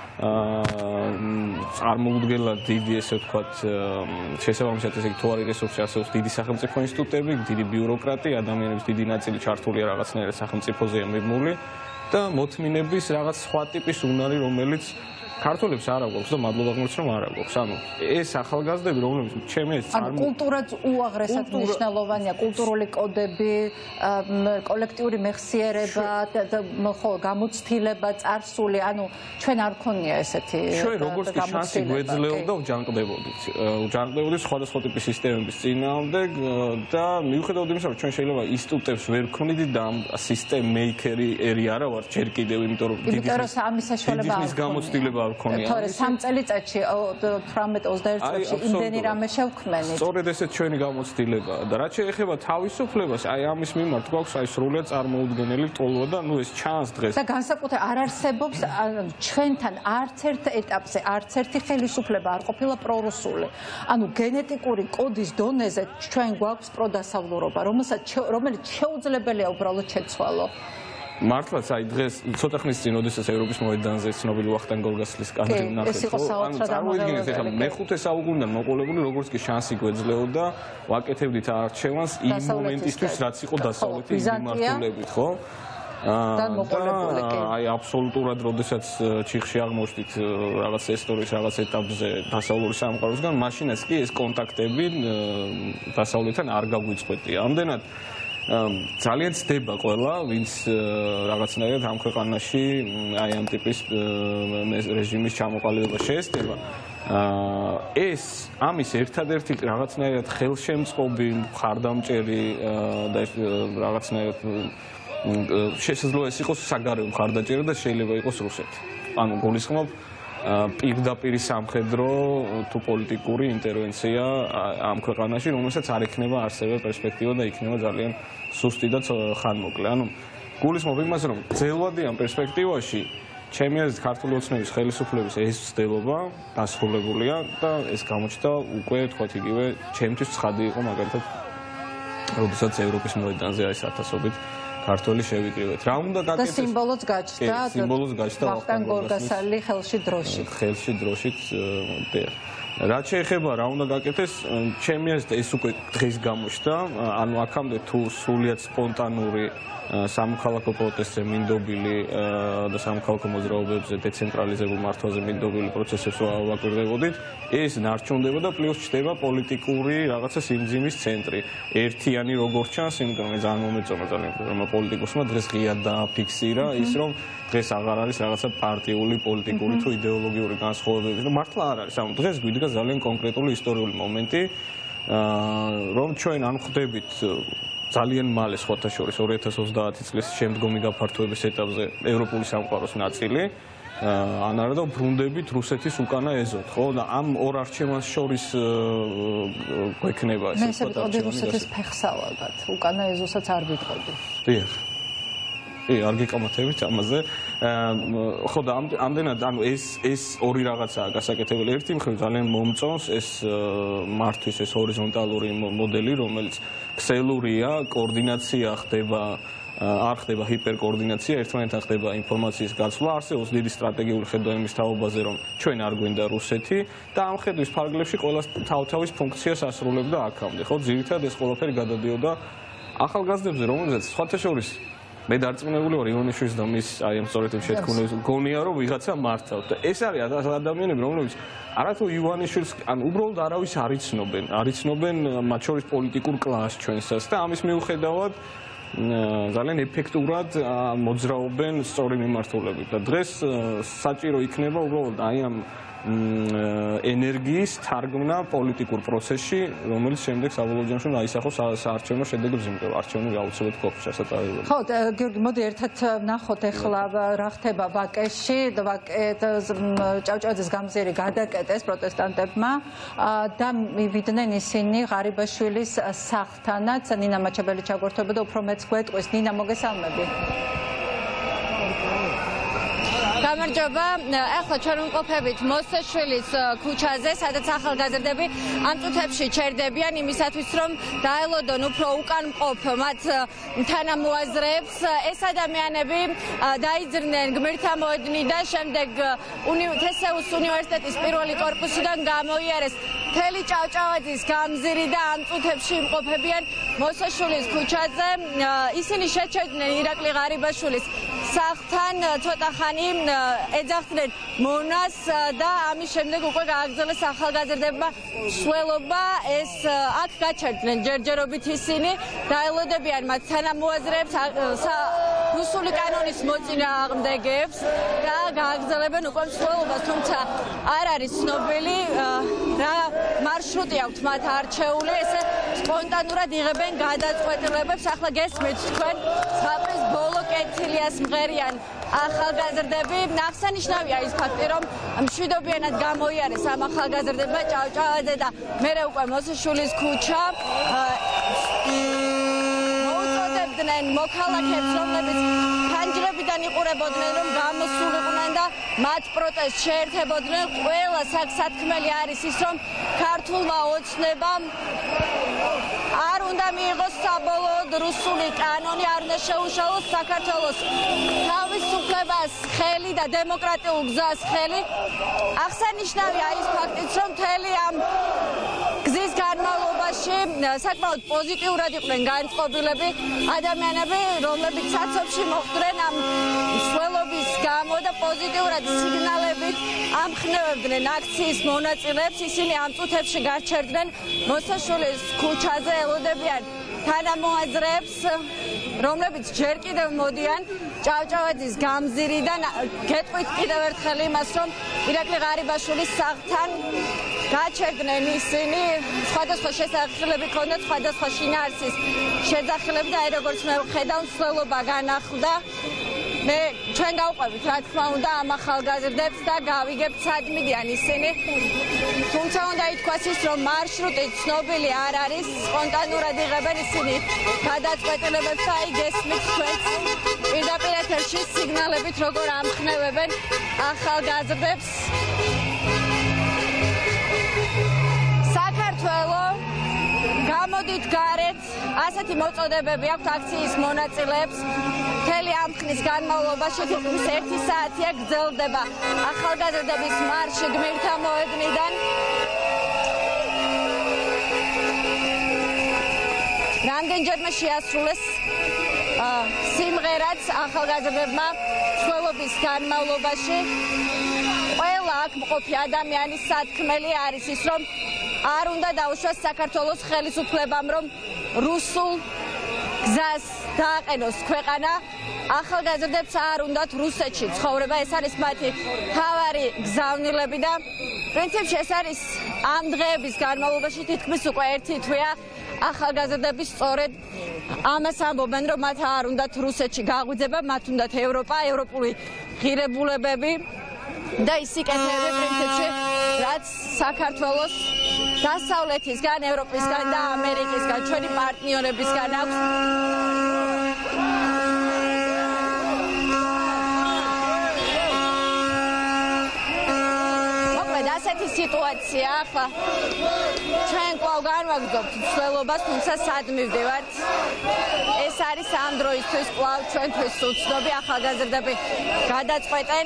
წარმოუდგენლად დიდი, ესე ვთქვათ, შესაბამისად ესე თუ არის რესურსი, არსებობს დიდი სახელმწიფო ინსტიტუტები, დიდი ბიუროკრატია, ადამიანების დიდი ნაწილი ჩართულია რაღაცნაირად სახელმწიფოზეა მიბმული და მოთმინების რაღაც სხვა ტიპის უნარი, რომელიც ქართველებს არ აგვაქვს და მადლობა ღმერთს რომ არ აგვაქვს. ანუ ეს ახალგაზრდები, რომლებიც ჩემი ეს ანუ კულტურაც უაღრესად მნიშვნელოვანია, კულტურული კოდები, კოლექტიური მეხსიერება, ხო, გამოცდილება, წარსული, ანუ ჩვენ არ ქონია ესეთი გამოცდილება. ჩვენ როგორც კი შანსი გვეძლეოდა ვჯანყდებოდით. ვჯანყდებოდით სხვადასხვა ტიპის სისტემების წინააღმდეგ და მიუხედავად იმისა, რომ ჩვენ შეიძლება ინსტიტუტებს ვერ ვქვნით და ამ სისტემ მეიქერი ერი არა ვარ ჯერ კიდევ, იმიტომ რომ დიდი ამის საშუალება არ გამოცდილება თორე სამ წელიწადში თვრამეტ ოცდაერთ წელში იმდენი რამე შევქმენით. სწორედ ესეც ჩვენი გამოცდილებაა და რაც შეეხება თავისუფლებას, აი ამის მიმართ გვაქვს აი სრულიად წარმოუდგენელი ტოლვა და ნუ ეს ჩანს დღეს. და განსაკუთრებით არ არსებობს ჩვენთან არც ერთ ეტაპზე არც ერთი ხელისუფლება არ ყოფილა პრორუსული. ანუ გენეტიკური კოდის დონეზე ჩვენ გვაქვს პროდასავლურობა, რომელსაც რომელიც შეუძლებელია უბრალოდ შეცვალო. მართლაც აი დღეს ცოტა ხნის წინ ოდესაც ევროპის მოედანზე ცნობილი ვახტანგ გორგასლის კადრი ვნახეთ. ანუ წარმოიდგინეთ ეხლა მეხუთე საუკუნიდან მოყოლებული როგორც კი შანსი გვეძლეოდა ვაკეთებდით არჩევანს იმ მომენტისთვის რაც იყო დასავლეთი მიმართულებით, ხო? და აი აბსოლუტურად როდესაც ჩიხში აღმოჩნდით რაღაც ესტორიის რაღაც ეტაპზე დასავლური სამყაროსგან, მაშინაც კი ეს კონტაქტები დასავლეთთან არ გაგვიწყვეტია. ამდენად ძალიან ცდება ყველა, ვინც რაღაცნაირად ამ ქვეყანაში აი ამ ტიპის რეჟიმის ჩამოყალიბება შეესწება. ეს ამის ერთადერთი რაღაცნაირად ხელშემწყობი, მხარდამჭერი და რაღაცნაირად შესაძლოა ეს იყოს საგარეო მხარდაჭერა და შეიძლება იყოს რუსეთი. ანუ გულისხმობ პირდაპირ სამხედრო თუ პოლიტიკური ინტერვენცია ამ ქვეყანაში, რომელსაც არ ექნება არსებე პერსპექტივა და იქნება ძალიან სუსტი და ხანმოკლე. ანუ გულისხმობ იმას, რომ ძელვადიან პერსპექტივაში ჩემი აზრით ქართული ოცნების ხელისუფლების ეს ცდელობა დასრულებულია და ეს გამოჩნდა უკვე თქვათ იგივე ჩემთვის ცხადი იყო მაგალითად როდესაც ევროპის მოედანზე არის ათასობით ქართველი შევიკრიბეთ. რა უნდა გაკეთდეს? და სიმბოლოც გაჩნდა. სიმბოლოც გაჩნდა ვახტანგ გორგასალი ხელში დროში. ხელში დროშით დიახ. რაც შეეხება რა უნდა გაკეთდეს, ჩემი აზრით ეს უკვე დღეს გამოჩნდა, ანუ აქამდე თუ სრულიად სპონტანური სამოქალაქო პროტესტზე მინდობილი და სამოქალაქო მოძრაობებზე დეცენტრალიზებულ მართვაზე მინდობილი პროცესებს ვაკვირდებოდით, ეს ნარჩუნდება და პლუს ჩდება პოლიტიკური რაღაცა სიმძიმის ცენტრი. ერთიანი როგორც ჩანს, იმიტომ რომ ძალიან მომეწონა ძალიან რომ პოლიტიკოსმა დღეს ღიად დააფიქსირა ის, რომ დღეს აღარ არის რაღაცა პარტიული, პოლიტიკური თუ იდეოლოგიური განსხვავებები და მართლა არ არის. ანუ დღეს გვიდგა ძალიან კონკრეტული ისტორიული მომენტი, რომ ჩვენ ან ხვდებით ძალიან მალე სხვათა შორის ორი ათას ოცდაათი წლის შემდგომი გაფართოების ეტაპზე ევროპული სამყაროს ნაწილი, ან არა და ბრუნდებით რუსეთის უკანა ეზოთ, ხო? და ამ ორ არჩევანს შორის გვექნება ეს მე ვიტყოდი რუსეთის ფეხსავარად, უკანა ეზოსაც არ ვიტყოდი. დიახ. კი, არ გეკამათებით ამაზე. ხო და ამდენად ანუ ეს ეს ორი რაღაცაა გასაკეთებელი. ერთი მხრივ ძალიან მომწონს ეს მართვის ეს ჰორიზონტალური მოდელი, რომელიც ქსელურია, კოორდინაცია ხდება, არ ხდება ჰიპერკოორდინაცია, ერთმანეთთან ხდება ინფორმაციის გაცვლა, არსებობს დიდი სტრატეგიული ხედვა იმის თაობაზე, რომ ჩვენ არ გვინდა რუსეთი და ამ ხედვის ფარგლებში ყველა თავთავის ფუნქციას ასრულებდა აქამდე, ხო? ძირითადად ეს ყველაფერი გადადიოდა ახალგაზრდებზე, რომელზეც სხვათა შორის მე დარწმუნებული ვარ ივანიშვილის და მის აი ამ სწორედ იმ შეთქმულების გონია რომ ვიღაცა მართავთ და ეს არის ადამიანები რომლებიც არათუ ივანიშვილს ან უბრალოდ არავის არ იცნობენ არ იცნობენ მათ შორის პოლიტიკურ კლასს ჩვენსაც და ამის მიუხედავად ძალიან ეფექტურად მოძრაობენ სწორი მიმართულებით და დღეს საჭირო იქნება უბრალოდ აი ამ ენერგიის თარგმნა პოლიტიკურ პროცესში, რომელიც შემდეგ საბოლოო ჯამში აისახოს საარჩევნო შედეგებს, იმიტომ არჩევნები აუცილებლად ყოფს ჩასატარებელი. ხო, გიორგი, მოდი ერთად ვნახოთ ახლა რა ხდება ვაკეში, ჭავჭავაძის გამზირი გადაკეტეს პროტესტანტებმა და მივიდნენ ისინი ღარიბაშვილის სახლთანაც. ნინა მაჩაბელი ჩაგვერთვებოდა, უფრო მეც გვეტყვის. ნინა, მოგესალმები. გამარჯობა. ახლა ჩვენ ვიმყოფებით მოსაშვილის ქუჩაზე, სადაც ახალგაზრდები ამ წუთებში ჩერდებიან იმისათვის, რომ დაელოდონ უფრო უკან მყოფ მათ თანამოაზრეებს. ეს ადამიანები დაიძრნენ გმირთა მოედნიდან, შემდეგ თესეუს უნივერსიტეტის პირველი კორპუსიდან გამოიარეს მთელი ჭავჭავაძის გამზირი და ამ წუთებში იმყოფებიან მოსაშვილის ქუჩაზე. ისინი შეჩერდნენ ირაკლი ღარიბაშვილის სახლთან, ცოტა ხანი ეძახდნენ მონას და ამის შემდეგ უკვე გააგრძელეს ახალგაზრდებმა მსვლელობა. ეს აქ გაჩერდნენ ჯერჯერობით ისინი, დაელოდებიან მათ თანამოაზრეებს, რუსული კანონის მოწინააღმდეგეებს და გააგრძელებენ უკვე მსვლელობას, თუმცა არ არის ცნობილი რა მარშრუტი აქვთ მათ არჩეული, ესე სპონტანურად იღებენ გადაწყვეტილებებს. ახლა გესმით თქვენ ზღაპრის ბოლო კეთილიას მღერიან ახალგაზრდები. აღსანიშნავია ის ფაქტი, რომ მშვიდობიანად გამოიარეს ამ ახალგაზრდებმა ჭავჭავაძე და მერე უკვე მოსაშვილის ქუჩა. მოუწოდებდნენ მოქალაქეებს, რომლებიც ფანჯრებიდან იყურებოდნენ, რომ გამოსულიყვნენ და მათ პროტესტს შეერთებოდნენ. ყველა სათქმელი არის ის, რომ ქართულმა ოცნებამ არ უნდა მიიღოს საბოლოოდ რუსული კანონი, არ უნდა შეუშალოს საქართველოს თავისუფლებას ხელი და დემოკრატიულ გზას ხელი. აღსანიშნავია ის ფაქტიც, რომ მთელი ამ გზის განმავლობაში საკმაოდ პოზიტიურად იყვნენ განწყობილები ადამიანები, რომლებიც საცობში მოხვდნენ ამ მსვლელობის გამო და პოზიტიურად სიგნალებით ამხნევებდნენ აქციის მონაწილეებს. ისინი ამ წუთებში გაჩერდნენ მოსაშვილის ქუჩაზე, ელოდებიან თანამოაზრეებს, რომლებიც ჯერ კიდევ მოდიან ჭავჭავაძის გამზირიდან. გეტყვით კიდევ ერთხელ იმას, რომ ირაკლი ღარიბაშვილის სახლთან გაჩერდნენ ისინი, სხვადასხვა შესახილები ჰქონდათ, სხვადასხვა შინაარსის შეძახილები და აი როგორც მე ვხედავ, მსვლელობა განახლდა. მე ჩვენ გავყვებით რა თქმა უნდა ამ ახალგაზრდებს და გავიგებთ სად მიდიან ისინი. თუმცა უნდა ითქვას ის, რომ მარშრუტი ცნობილი არ არის, სპონტანურად იღებენ ისინი გადაწყვეტილებებს. აი გესმით თქვენს პირდაპირ ეთერში სიგნალებით როგორ ამხნევებენ ახალგაზრდებს. საქართველო, გამოდით გარეთ, ასეთი მოწოდებები აქვთ აქციის მონაწილეებს. მთელი ამ ხნის განმავლობაში თითქმის ერთი საათია გრძელდება ახალგაზრდების მარში გმირთა მოედნიდან. რამდენჯერმე შეასრულეს სიმღერაც ახალგაზრდებმა მსვლელობის განმავლობაში. ყველა აქ მყოფი ადამიანის სათქმელი არის ის, რომ არ უნდა დაუშვას საქართველოს ხელისუფლებამ, რომ რუსულ გზას დააყენოს ქვეყანა. ახალგაზრდებს არ უნდათ რუსეთში ცხოვრება, ეს არის მათი მთავარი გზავნილები და პრინციპში ეს არის ამ დღეების განმავლობაში თითქმის უკვე ერთი თვეა ახალგაზრდები სწორედ ამას ამბობენ, რომ მათ არ უნდათ რუსეთში გაღვიძება, მათ უნდათ ევროპა, ევროპული ღირებულებები და ის სიკეთეები პრინციპში, რაც საქართველოს დასავლეთისგან, ევროპისგან და ამერიკისგან, ჩვენი პარტნიორებისგან აქვს. მოკლედ ასეთი სიტუაცია ახლა ჩვენ კვლავ განვაგრძობთ მსვლელობას, თუმცა სად მივდივართ? ეს არის ამ დროისთვის კვლავ ჩვენთვის უცნობი. ახალგაზრდები გადაწყვეტენ.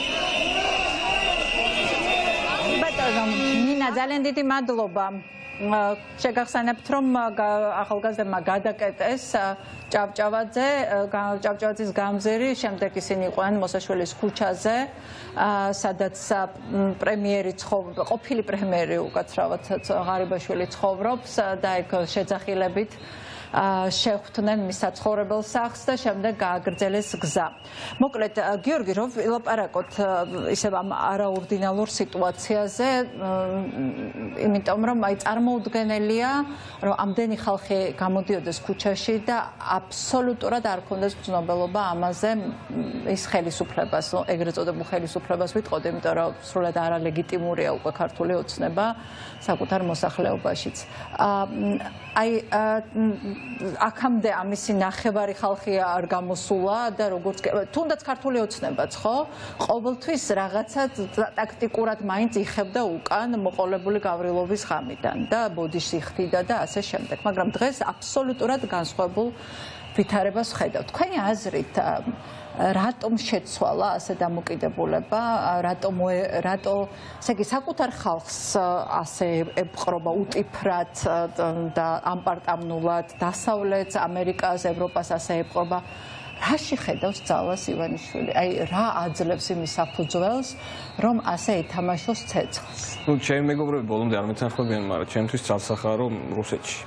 ნინა, ძალიან დიდი მადლობა. შეგახსენებთ, რომ ახალგაზრდებმა გადაკეტეს ჭავჭავაძე, ჭავჭავაძის გამზირი, შემდეგ ისინი იყვნენ მოსაშვილის ქუჩაზე, სადაც პრემიერი ცხოვრობს, ყოფილი პრემიერი უკაცრავად ღარიბაშვილი ცხოვრობს და ეგ შეძახილებით შეხვდნენ მის საცხოვრებელ სახლს და შემდეგ გააგრძელეს გზა. მოკლედ, გიორგი, რომ ვილაპარაკოთ ისევ ამ არაორდინალურ სიტუაციაზე, იმიტომ რომ აი წარმოუდგენელია, რომ ამდენი ხალხი გამოდიოდეს ქუჩაში და აბსოლუტურად არ ქონდეს გრძნობელობა ამაზე ის ხელისუფლებას, ეგრეთ წოდებულ ხელისუფლებას ვიტყოდი, იმიტომ რომ სრულად არალეგიტიმურია უკვე ქართული ოცნება საკუთარ მოსახლეობაშიც. აი აქამდე ამისი ნახევარი ხალხი არ გამოსულა და როგორც თუნდაც ქართული ოცნებაც, ხო? ყოველთვის რაღაცა ტაქტიკურად მაინც იხებდა უკან მოყოლებული გავრილობის ღამიდან და ბოდიშს იხდიდა და ასე შემდეგ. მაგრამ დღეს აბსოლუტურად განსხვავებულ ვითარებას ვხედავთ. თქვენი აზრით, რატომ შეცვალა ასე დამოკიდებულება, რატომ რატო, ესე იგი, საკუთარ ხალხს ასე ეპყრობა უტიფრად და ამპარტამნულად, დასავლეთს, ამერიკას, ევროპას ასე ეპყრობა. რაში ხედავს ძალას ივანიშვილი? აი, რა აძლევს იმის საფუძველს, რომ ასე ითამაშოს ცეცხლს? ნუ, ჩემი მეგობრები ბოლომდე არ მეთანხმებიან, მაგრამ ჩემთვის ძალსახაა რომ რუსეთში.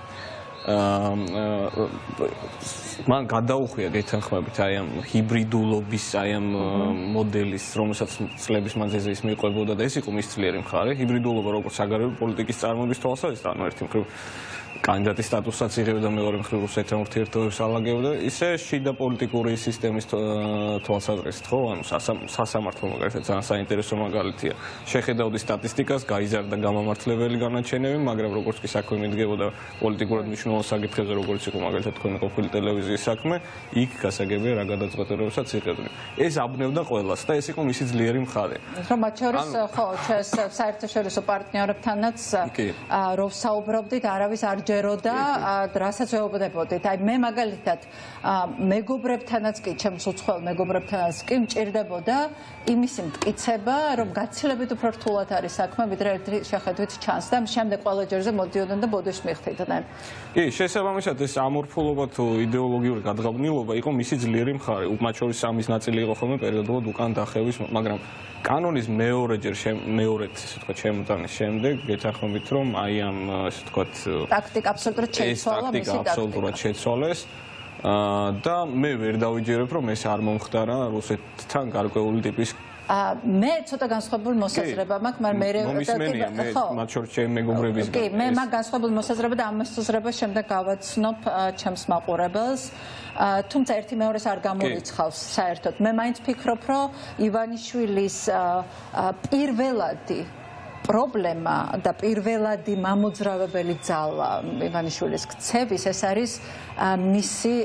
მან გადაუხვია გეთანხმებით აი ამ ჰიბრიდულობის, აი ამ მოდელის, რომელსაც წლების მანძილზე ის მიყვებოდა და ეს იყო მის ძლიერი მხარე. ჰიბრიდულობა როგორც საგარეო პოლიტიკის წარმოების თვალსაზრისით, ანუ ერთი მხრივ კანდიდატის სტატუსსაც იღებდა, მეორე მხრივ რუსეთთან ურთიერთობებს ალაგებდა, ისე შიდა პოლიტიკური სისტემის თვალსაზრისით, ხო? ანუ სასამართლო მაგალითად ძალიან საინტერესო მაგალითია. შეხედავდი სტატისტიკას, გაიზარდა გამამართლებელი განაჩენები, მაგრამ როგორც კი საქმე მიდგებოდა პოლიტიკურად მნიშვნელოვან საკითხებზე, როგორც იყო მაგალითად თქვენი ყოფილი ტელევიზიის საქმე, იქ გასაგებია რა გადაწყვეტილებებსაც იღებდნენ. ეს აბნევდა ყველას და ეს იყო მისი ძლიერი მხარე. რომ მათ შორის, ხო, ჩვენს საერთაშორისო პარტნიორებთანაც რომ საუბრობდით, არავის არ ჯეროდა, რასაც ვეუბნებოდით. აი მე მაგალითად მეგობრებთანაც კი, ჩემს უცხოელ მეგობრებთანაც კი მჭირდებოდა იმისი მტკიცება, რომ გაცილებით უფრო რთულად არის საქმე, ვიდრე ერთი შეხედვით ჩანს და შემდეგ ყველა ჯერზე მოდიოდნენ და ბოდიშს მიხდიდნენ. კი, შესაბამისად ეს ამორფულობა თუ იდეოლოგიური გადღაბნილობა იყო მისი ძლიერი მხარე. მათ შორის ამის ნაწილი იყო ხოლმე პერიოდულად უკან დახევის, მაგრამ კანონის მეორეჯერ მეორედ, ესე ვთქვათ, შემოტანის შემდეგ გეთანხმებით, რომ აი ამ, ესე ვთქვათ, ტაქტიკა აბსოლუტურად შეიცვალა, მისი ტაქტიკა აბსოლუტურად შეიცვალეს. და მე ვერ დავიჯერებ, რომ ეს არ მომხდარა რუსეთთან გარკვეული ტიპის მე ცოტა განსხვავებული მოსაზრება მაქვს, მაგრამ მე მომისმენია, მე მათ შორის ჩემი მეგობრებისგან. კი, მე მაქვს განსხვავებული მოსაზრება და ამ მოსაზრებას შემდეგ გავაცნობ ჩემს მაყურებელს. თუმცა ერთი მეორეს არ გამორიცხავს საერთოდ. მე მაინც ფიქრობ, რომ ივანიშვილის პირველადი პრობლემა და პირველადი მამოძრავებელი ძალა ივანიშვილის ქცევის ეს არის მისი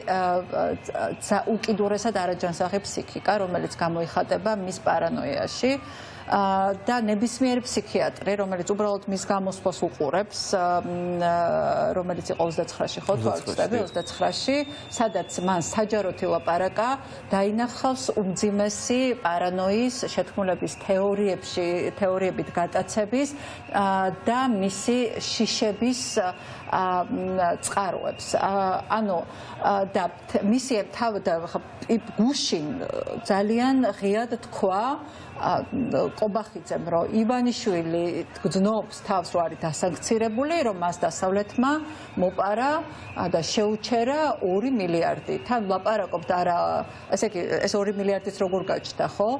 უკიდურესად არაჯანსაღი ფსიქიკა, რომელიც გამოიხატება მის პარანოიაში. და ნებისმიერი ფსიქიატრი, რომელიც უბრალოდ მის გამოსვლას უყურებს, რომელიც იყო ოცდაცხრაში, ხო, თუ არ ვცდები, ოცდაცხრაში, სადაც მან საჯაროდ ილაპარაკა, დაინახავს უმძიმესი პარანოის შეთქმულების თეორიებში, თეორიებით გატაცების და მისი შიშების წყაროებს. ანუ და მისი თავი და გუშინ ძალიან ღიად თქვა ყობახიძემ, რომ ივანიშვილი გძნობს თავს, რომ არის დასანქცირებული, რომ მას დასავლეთმა მოპარა და შეუჩერა ორი მილიარდი. თან ლაპარაკობთ არა, ესე იგი, ეს ორი მილიარდიც როგორ გაჩნდა, ხო?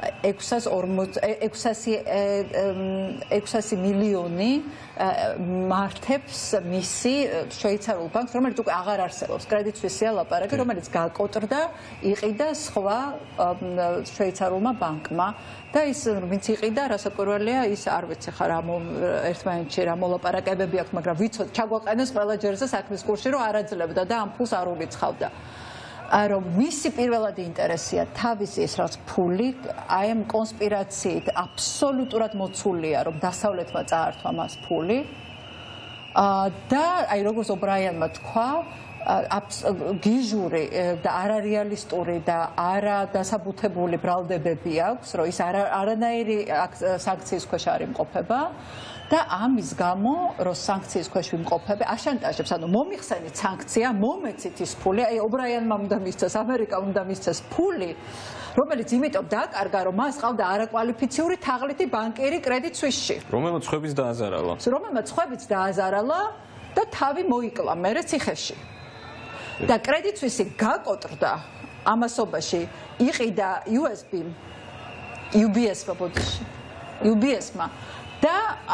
ექვსასი მილიონი მართებს მისი შვეიცარიულ ბანკს, რომელიც უკვე აღარ არსებობს. კრედიტ სვისია ლაპარაკი, რომელიც გაკოტრდა, იყიდა სხვა შვეიცარულმა ბანკმა. და ის ვინც იყიდა, რასაკვირველია, ის არ ვიცი ხარ ამ ერთმანეთში რა მოლაპარაკებები აქვს, მაგრამ ვიცოდ ჩაგვაყენეს ყველა ჯერზე საქმის კურსში, რომ არაძლებდა და ამ ფულს არ ურიცხავდა. რომ მისი პირველადი ინტერესია თავისი ეს რაც ფული, აი ამ კონსპირაციით აბსოლუტურად მოცულია, რომ დასავლეთმა წაართვა მას ფული. და აი როგორც ობრაიანმა თქვა, გიჟური და არარეალისტური და არადასაბუთებული ბრალდებები აქვს, რომ ის არანაირი სანქციის ქვეშ არ იმყოფება და ამის გამო, რომ სანქციის ქვეშ ვიმყოფები, აშანტაჟებს, ანუ მომიხსენით სანქცია, მომეცით ის ფული, აი ობრაიანმა უნდა მისცეს, ამერიკამ უნდა მისცეს ფული, რომელიც იმიტომ დაკარგა, რომ მას ყავდა არაკვალიფიციური თაღლითი ბანკირი კრედიტ სვისში. რომელმაც ხვებიც დააზარალა. რომელმაც ხვებიც დააზარალა და თავი მოიკლა მერე ციხეში. და კრედიტ სვისი გაკოტრდა ამასობაში იყიდა U S B U B S-მა ბოდიში U B S-მა და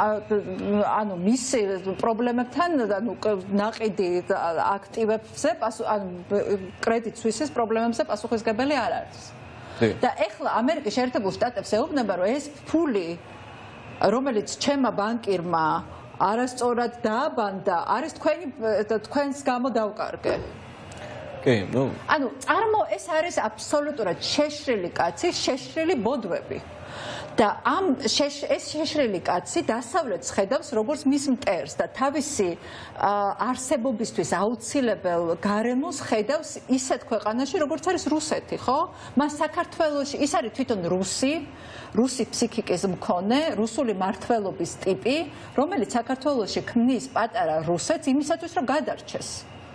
ანუ მის პრობლემებთან ანუ ნაყიდი აქტივებზე ანუ კრედიტ სვისის პრობლემებზე პასუხისგებელი არ არის. და ეხლა ამერიკის შეერთებულ შტატებს ეუბნება რომ ეს ფული რომელიც ჩემმა ბანკირმა არასწორად დააბანდა არის თქვენი თქვენს გამო დავკარგე. კი, ნუ ანუ წარმო ეს არის აბსოლუტურად შეშრილი კაცი, შეშრილი ბოდვები. და ამ ეს შეშრილი კაცი დასავლეთს ხედავს როგორც მის მტერს და თავისი არსებობისთვის აუცილებელ გარემოს ხედავს ისეთ ქვეყანაში როგორც არის რუსეთი, ხო? მას საქართველოში ის არის თვითონ რუსი, რუსი ფსიქიკის მქონე, რუსული მართლობის ტიპი, რომელიც საქართველოში ქმნის პატარა რუსეთს იმისათვის რომ გადარჩეს.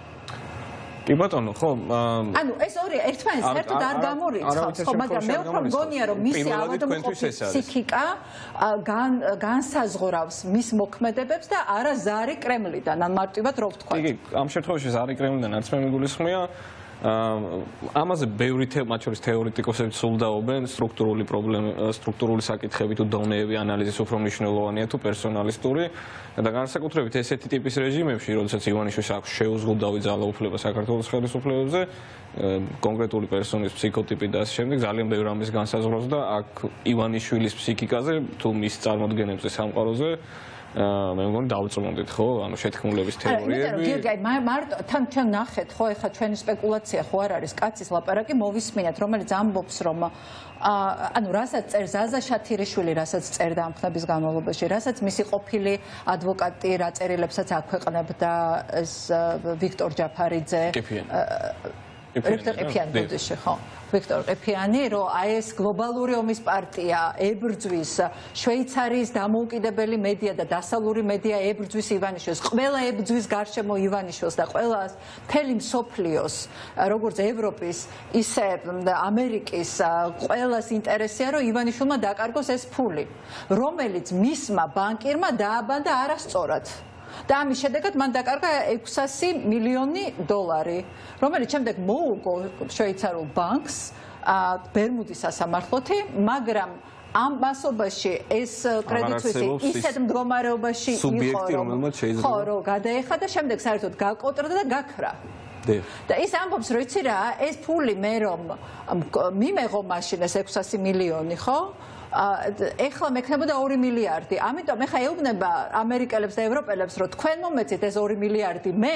კი ბატონო, ხო, ანუ ეს ორი ერთმანეთს საერთოდ არ გამორიცხავს, ხო, მაგრამ მე უფრო მგონია რომ მისი ავადმყოფობის ფსიქიკა განსაზღვრავს მის მოქმედებებს და არა ზარი კრემლიდან, ან მარტივად რო ვთქვა. კი, ამ შემთხვევაში ზარი კრემლიდან არც მე მიგულისხმია. ამაზე ბევრი მათ შორის თეორეტიკოსები სულდაობენ სტრუქტურული პრობლემა, სტრუქტურული საკითხები თუ დონეები ანალიზის უფრო მნიშვნელოვანია თუ პერსონალისტური და განსაკუთრებით ესეთი ტიპის რეჟიმებში, როდესაც ივანიშვილს აქვს შეუზღუდავი ძალაუფლება საქართველოს ხელისუფლებებზე, კონკრეტული პერსონის ფსიქოტიპი და ასე შემდეგ, ძალიან ბევრი ამის განსაზღვრავს და აქ ივანიშვილის ფსიქიკაზე თუ მის წარმოდგენებზე სამყაროზე მე მგონი დავწმუნდით ხო ანუ შეთქმულების თეორიები გიორგი მარტო თან ჩვენ ნახეთ ხო ეხლა ჩვენი სპეკულაცია ხო არ არის კაცის ლაპარაკი მოვისმინეთ რომელიც ამბობს რომ ანუ რასაც წერს ზაზა შათირიშვილი რასაც წერდა ამ ხნების განმავლობაში რასაც მისი ყოფილი ადვოკატი რა წერილებსაც აქვეყნებდა ეს ვიქტორ ჯაფარიძე ვიქტორ ყიფიანი ბოდიში ხო ვიქტორ ყიფიანი რომ აი ეს გლობალური ომის პარტია ებრძვის შვეიცარიის დამოუკიდებელი მედია და დასავლური მედია ებრძვის ივანიშვილს ყველა ებრძვის გარშემო ივანიშვილს და ყველა მთელი მსოფლიოს როგორც ევროპის ისე ამერიკის ყველას ინტერესია რომ ივანიშვილმა დაკარგოს ეს ფული რომელიც მისმა ბანკირმა დააბანდა არასწორად და ამის შედეგად მან დაკარგა ექვსასი მილიონი დოლარი, რომელიც შემდეგ მოუგო შვეიცარიულ ბანკს ბერმუდის სასამართლოთი, მაგრამ ამ მასობაში ეს კრედიტსვისი ისეთ მდგომარეობაში იყო, რომ ხო, რომ გადაეხა და შემდეგ საერთოდ გაკოტრდა და გაქრა. და ის ამბობს, რომ იცი რა, ეს ფული მე რომ მიმეღო მაშინ ეს ექვსასი მილიონი, ხო? ეხლა მექნებოდა ორი მილიარდი. ამიტომ ეხლა ეუბნება ამერიკელებს და ევროპელებს, რომ თქვენ მომეცით ეს ორი მილიარდი მე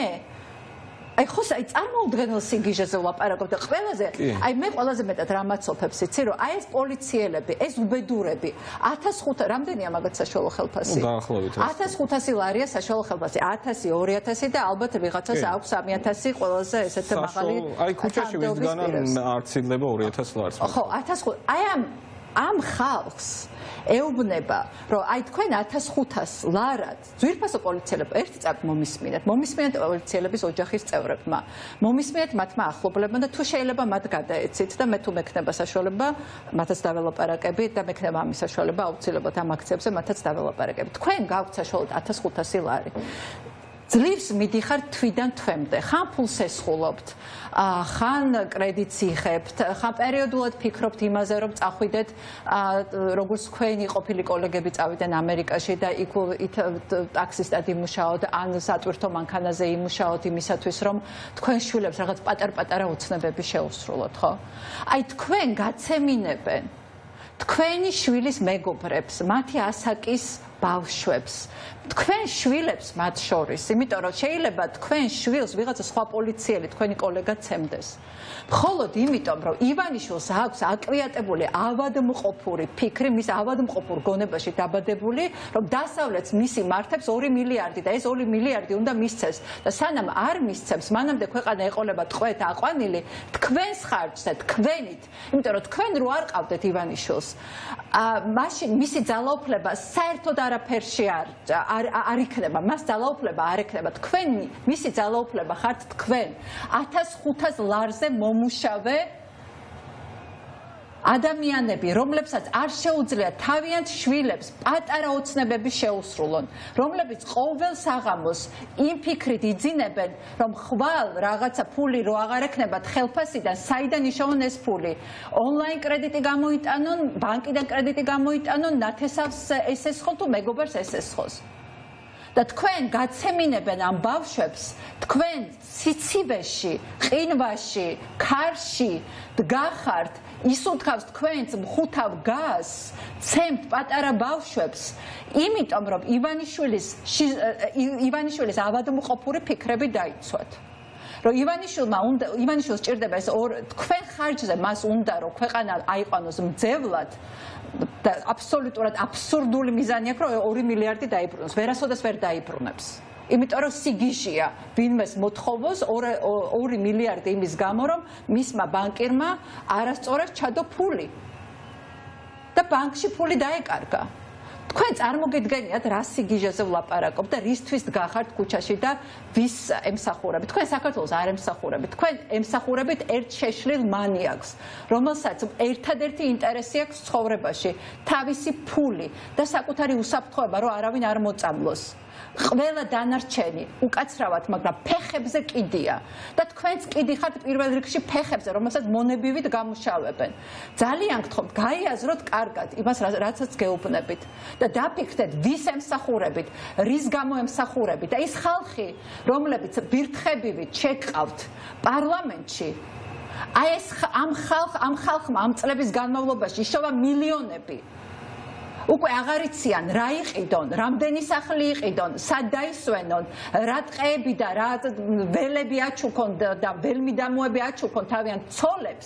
აი ხო საი წარმოუდგენელ სიგიჟეზე ვლაპარაკობ და ყველაზე აი მე ყველაზე მეტად რამაცოფებს იცი რომ აი ეს პოლიციელები, ეს უბედურები ათას ხუთი რამდენია მაგათ საშუალო ხელფასი? ათას ხუთასი ლარია საშუალო ხელფასი, ათასი, ორი ათასი და ალბათ ვიღაცას აქვს სამი ათასი ყველაზე ესეთი მაღალი. აი ქუჩაში ვიდგან არც ილდება ორი ათას ლარს. ხო, ათას ხუთი. აი ამ ამ ხალხს ეუბნება, რომ აი თქვენ ათას ხუთას ლარად ძვირფასო პოლიციელებმა ერთი წამი მომისმინეთ, მომისმინეთ პოლიციელების ოჯახის წევრებმა, მომისმინეთ მათმა ახლობლებმა და თუ შეიძლება მათ გადაეცით და მე თუ მექნება საშუალება მათაც დაველაპარაკებით და მექნება ამის საშუალება აუცილებლად ამ აქციებზე მათაც დაველაპარაკებით. თქვენ გაქვთ საშუალოდ ათას ხუთასი ლარი. ძლივს მიდიხართ თვიდან თვემდე, ხან ფულს ესხულობთ, ხან კრედიტს იღებთ, ხან პერიოდულად ფიქრობთ იმაზე, რომ წახვიდეთ, როგორც თქვენი ყოფილი კოლეგები წავიდნენ ამერიკაში და იქ ტაქსისტად იმუშაოთ, ან სატვირთო მანქანაზე იმუშაოთ იმისათვის, რომ თქვენ შვილებს რაღაც პატარ-პატარა ოცნებები შეუსრულოთ, ხო? აი თქვენ გაცემინებენ თქვენი შვილის მეგობრებს, მათი ასაკის ბავშვებს, თქვენ შვილებს მათ შორის, იმიტომ რომ შეიძლება თქვენ შვილს ვიღაცა სხვა პოლიციელი თქვენი კოლეგა ცემდეს. მხოლოდ იმიტომ, რომ ივანიშვილს აქვს აკვიატებული ავადმყოფური ფიქრი, მის ავადმყოფურ გონებაში დაბადებული, რომ დასავლეთს მისი მართებს ორი მილიარდი და ეს ორი მილიარდი უნდა მისცეს და სანამ არ მისცემს, მანამდე ქვეყანა ეყოლება ტყვეთ აყვანილი თქვენს ხარჯზე, თქვენით, იმიტომ რომ თქვენ რო არ ყავდეთ ივანიშვილს, მაშინ მისი ძალაუფლება საერთოდ არაფერში არ არ იქნება, მას ძალაუფლება არ ექნება. თქვენი მისი ძალაუფლება ხართ თქვენ. ათას ხუთას ლარზე მომუშავე ადამიანები, რომლებსაც არ შეუძლიათ თავიანთ შვილებს პატარა ოცნებები შეუსრულონ, რომლებიც ყოველ საღამოს იმ ფიქრით იძინებენ, რომ ხვალ რაღაცა ფული რო აღარ ექნებათ ხელფასიდან, საიდან იშოვონ ეს ფული. ონლაინ კრედიტი გამოიტანონ, ბანკიდან კრედიტი გამოიტანონ, ნათესავს ესესხონ თუ მეგობარს ესესხოს. და თქვენ გაცემინებენ ამ ბავშვებს, თქვენ სიცივეში, ყინვაში, ქარში დგახართ, ისუთქავს თქვენს მხუთავ გაზს, ცემთ პატარა ბავშვებს, იმიტომ რომ ივანიშვილის ივანიშვილის ავადმყოფური ფიქრები დაიცვათ. რომ ივანიშვილმა უნდა ივანიშვილს ჭირდება ეს თქვენ ხარჯზე მას უნდა რომ ქვეყანა აიყვანოს მძევლად და აბსოლუტურად აბსურდული მიზანი აქვს რომ ორი მილიარდი დაიბრუნოს. ვერასოდეს ვერ დაიბრუნებს. იმიტომ რომ სიგიჟია ვინმეს მოთხოვოს ორი მილიარდი იმის გამო რომ მისმა ბანკირმა არასწორად ჩადო ფული და ბანკში ფული დაეკარგა. თქვენ წარმოგიდგენიათ რა სიგიჟეზე ვლაპარაკობ და რისთვის დგახართ ქუჩაში და ვის ემსახურებით. თქვენ საქართველოს არ ემსახურებით. თქვენ ემსახურებით ერთ შეშლილ მანიაკს, რომელსაც ერთადერთი ინტერესი აქვს ცხოვრებაში, თავისი ფული და საკუთარი უსაფრთხოება, რომ არავინ არ მოწამლოს. ყველა დანარჩენი უკაცრავად, მაგრამ ფეხებზე კიდია და თქვენც კიდი ხართ პირველ რიგში ფეხებზე, რომელსაც მონებივით გამუშავებენ. ძალიან გთხოვთ, გაიაზროთ კარგად იმას, რაცაც გეუბნებით და დაფიქრდეთ, ვის ემსახურებით, რის გამო ემსახურებით და ის ხალხი, რომლებიც ბირთხებივით შეკავთ პარლამენტში, აი ეს ამ ხალხ ამ ხალხმა ამ წლების განმავლობაში იშოვა მილიონები. უკვე აღარ იციან რა იყიდონ, რამდენი სახლი იყიდონ, სად დაისვენონ, რა ტყეები და რა ველები აჩუქონ და ველმიდამოები აჩუქონ თავიანთ ცოლებს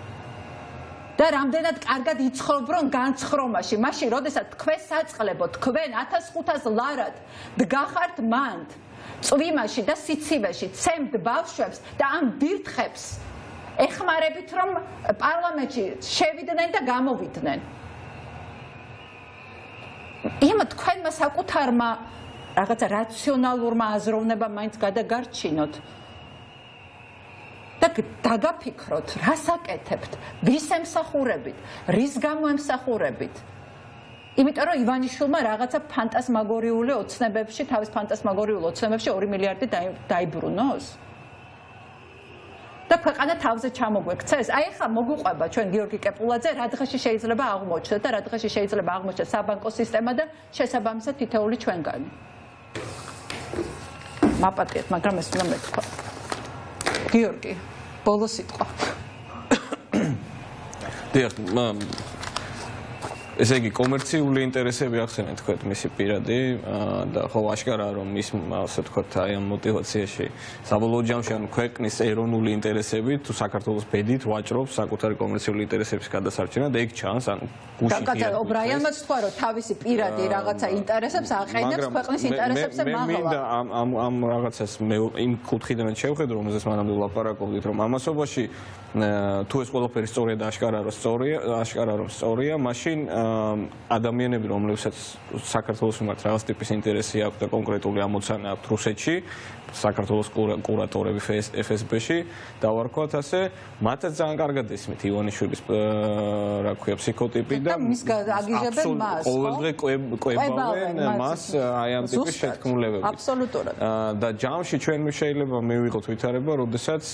და რამდენად კარგად იცხოვრონ განცხრომაში. მაშინ, როდესაც თქვენ საწყლებო, თქვენ ათას ხუთას ლარად დგახართ მანდ, წვიმაში და სიცივეში, ცემთ ბავშვებს და ამ ბირთხებს ეხმარებით, რომ პარლამენტში შევიდნენ და გამოვიდნენ. იმ თქვენმა საკუთარმა რაღაცა რაციონალურმა აზროვნებამ მაინც გადაგარჩინოთ და დაგაფიქროთ, რას აკეთებთ, ვის ემსახურებით, რის გამო ემსახურებით. იმიტომ რომ ივანიშვილმა რაღაცა ფანტასმაგორიული ოცნებებში, თავის ფანტასმაგორიულ ოცნებებში ორი მილიარდი დაიბრუნოს. და ქვეყანა თავზე ჩამოგვექცეს. აი ახლა მოგუყვება ჩვენ გიორგი კეპულაძე, რა დღეში შეიძლება აღმოჩნდეს და რა დღეში შეიძლება აღმოჩნდეს საბანკო სისტემა და შესაბამისად თითოეული ჩვენგანი. მაპატიეთ, მაგრამ ეს უნდა მეთქვა. გიორგი, ბოლო სიტყვა. დიახ, ესე იგი კომერციული ინტერესები ახსენეთ თქვენ მისი პირადი და ხო აშკარაა რომ ის ასე ვთქვათ აი ამ мотиваციაში საბოლოო ჯამში ანუ ქვეყნის ეროვნული ინტერესები თუ საქართველოს ბედით ვაჭრობს საკუთარი კომერციული ინტერესების გადასარჩენად და ეგ ჩანს ანუ გუშინ გაკაცა ობრაიანმაც თქვა რომ თავისი პირადი რაღაცა ინტერესებს აყენებს ქვეყნის ინტერესებზე მაღლა. მე მინდა ამ ამ ამ რაღაცას მე იმ კუთხიდან შევხედო რომელზეც მანამდე ვლაპარაკობდით რომ ამასობაში თუ ეს ყველაფერი სწორია და აშკარაა რომ სწორია აშკარაა რომ სწორია მაშინ ადამიანები რომლებსაც საქართველოს მიმართ რაღაც ტიპის ინტერესი აქვს და კონკრეტული ამოცანა აქვს რუსეთში საქართველოს კურატორები ეფ ეს ბეში დავარქვათ ასე მათაც ძალიან კარგად ესმით ივანიშვილის რა ქვია ფსიქოტიპი და მის აგიჟებენ მას ყოველდღე ყვებავენ მას აი ამ ტიპის შეთქმულებებით აბსოლუტურად და ჯამში ჩვენ შეიძლება მივიღოთ ვითარება როდესაც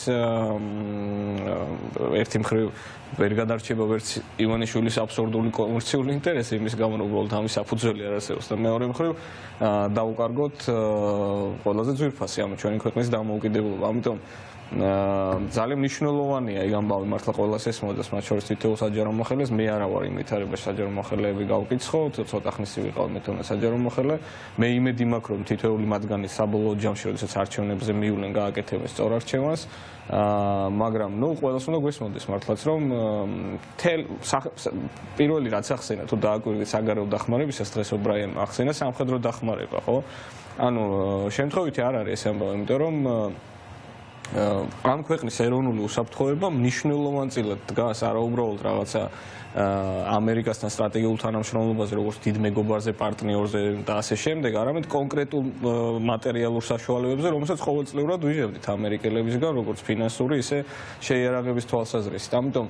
ერთი მხრივ ვერ გადარჩება ვერც ივანიშვილის აბსურდული კომერციული ინტერესი იმის გამო რომ უბრალოდ ამის საფუძველი არ არსებობს და მეორე მხრივ დაუკარგოთ ყველაზე ძვირფასი ამ ჩვენი ქვეყნის დამოუკიდებლობა. ამიტომ ძალიან მნიშვნელოვანია იქ ამბავი მართლა ყველას ესმოდეს მათ შორის თითოეულ საჯარო მოხელეს მე არა ვარ იმ ვითარებაში საჯარო მოხელეები გავკიცხო ცოტა ხნისი ვიყავ მე თვითონ საჯარო მოხელე მე იმედი მაქვს რომ თითოეული მათგანი საბოლოო ჯამში როდესაც არჩევნებზე მიულენ გააკეთებენ სწორ არჩევანს მაგრამ ნუ ყველას უნდა გვესმოდეს მართლაც რომ თელ პირველი რაც ახსენა თუ დააკვირდით საგარეო დახმარებისას დღეს ობრაიანმა ახსენა სამხედრო დახმარება ხო ანუ შემთხვევითი არ არის ეს ამბავი იმიტომ რომ ამ ქვეყნის ეროვნული უსაფრთხოება მნიშვნელოვანწილად დგას არაუბრალოდ რაღაცა ამერიკასთან სტრატეგიულ თანამშრომლობაზე, როგორც დიდ მეგობარზე, პარტნიორზე და ასე შემდეგ, არამედ კონკრეტულ მატერიალურ საშუალებებზე, რომელსაც ყოველწლიურად ვიღებდით ამერიკელებისგან, როგორც ფინანსური, ისე შეიარაღების თვალსაზრისით. ამიტომ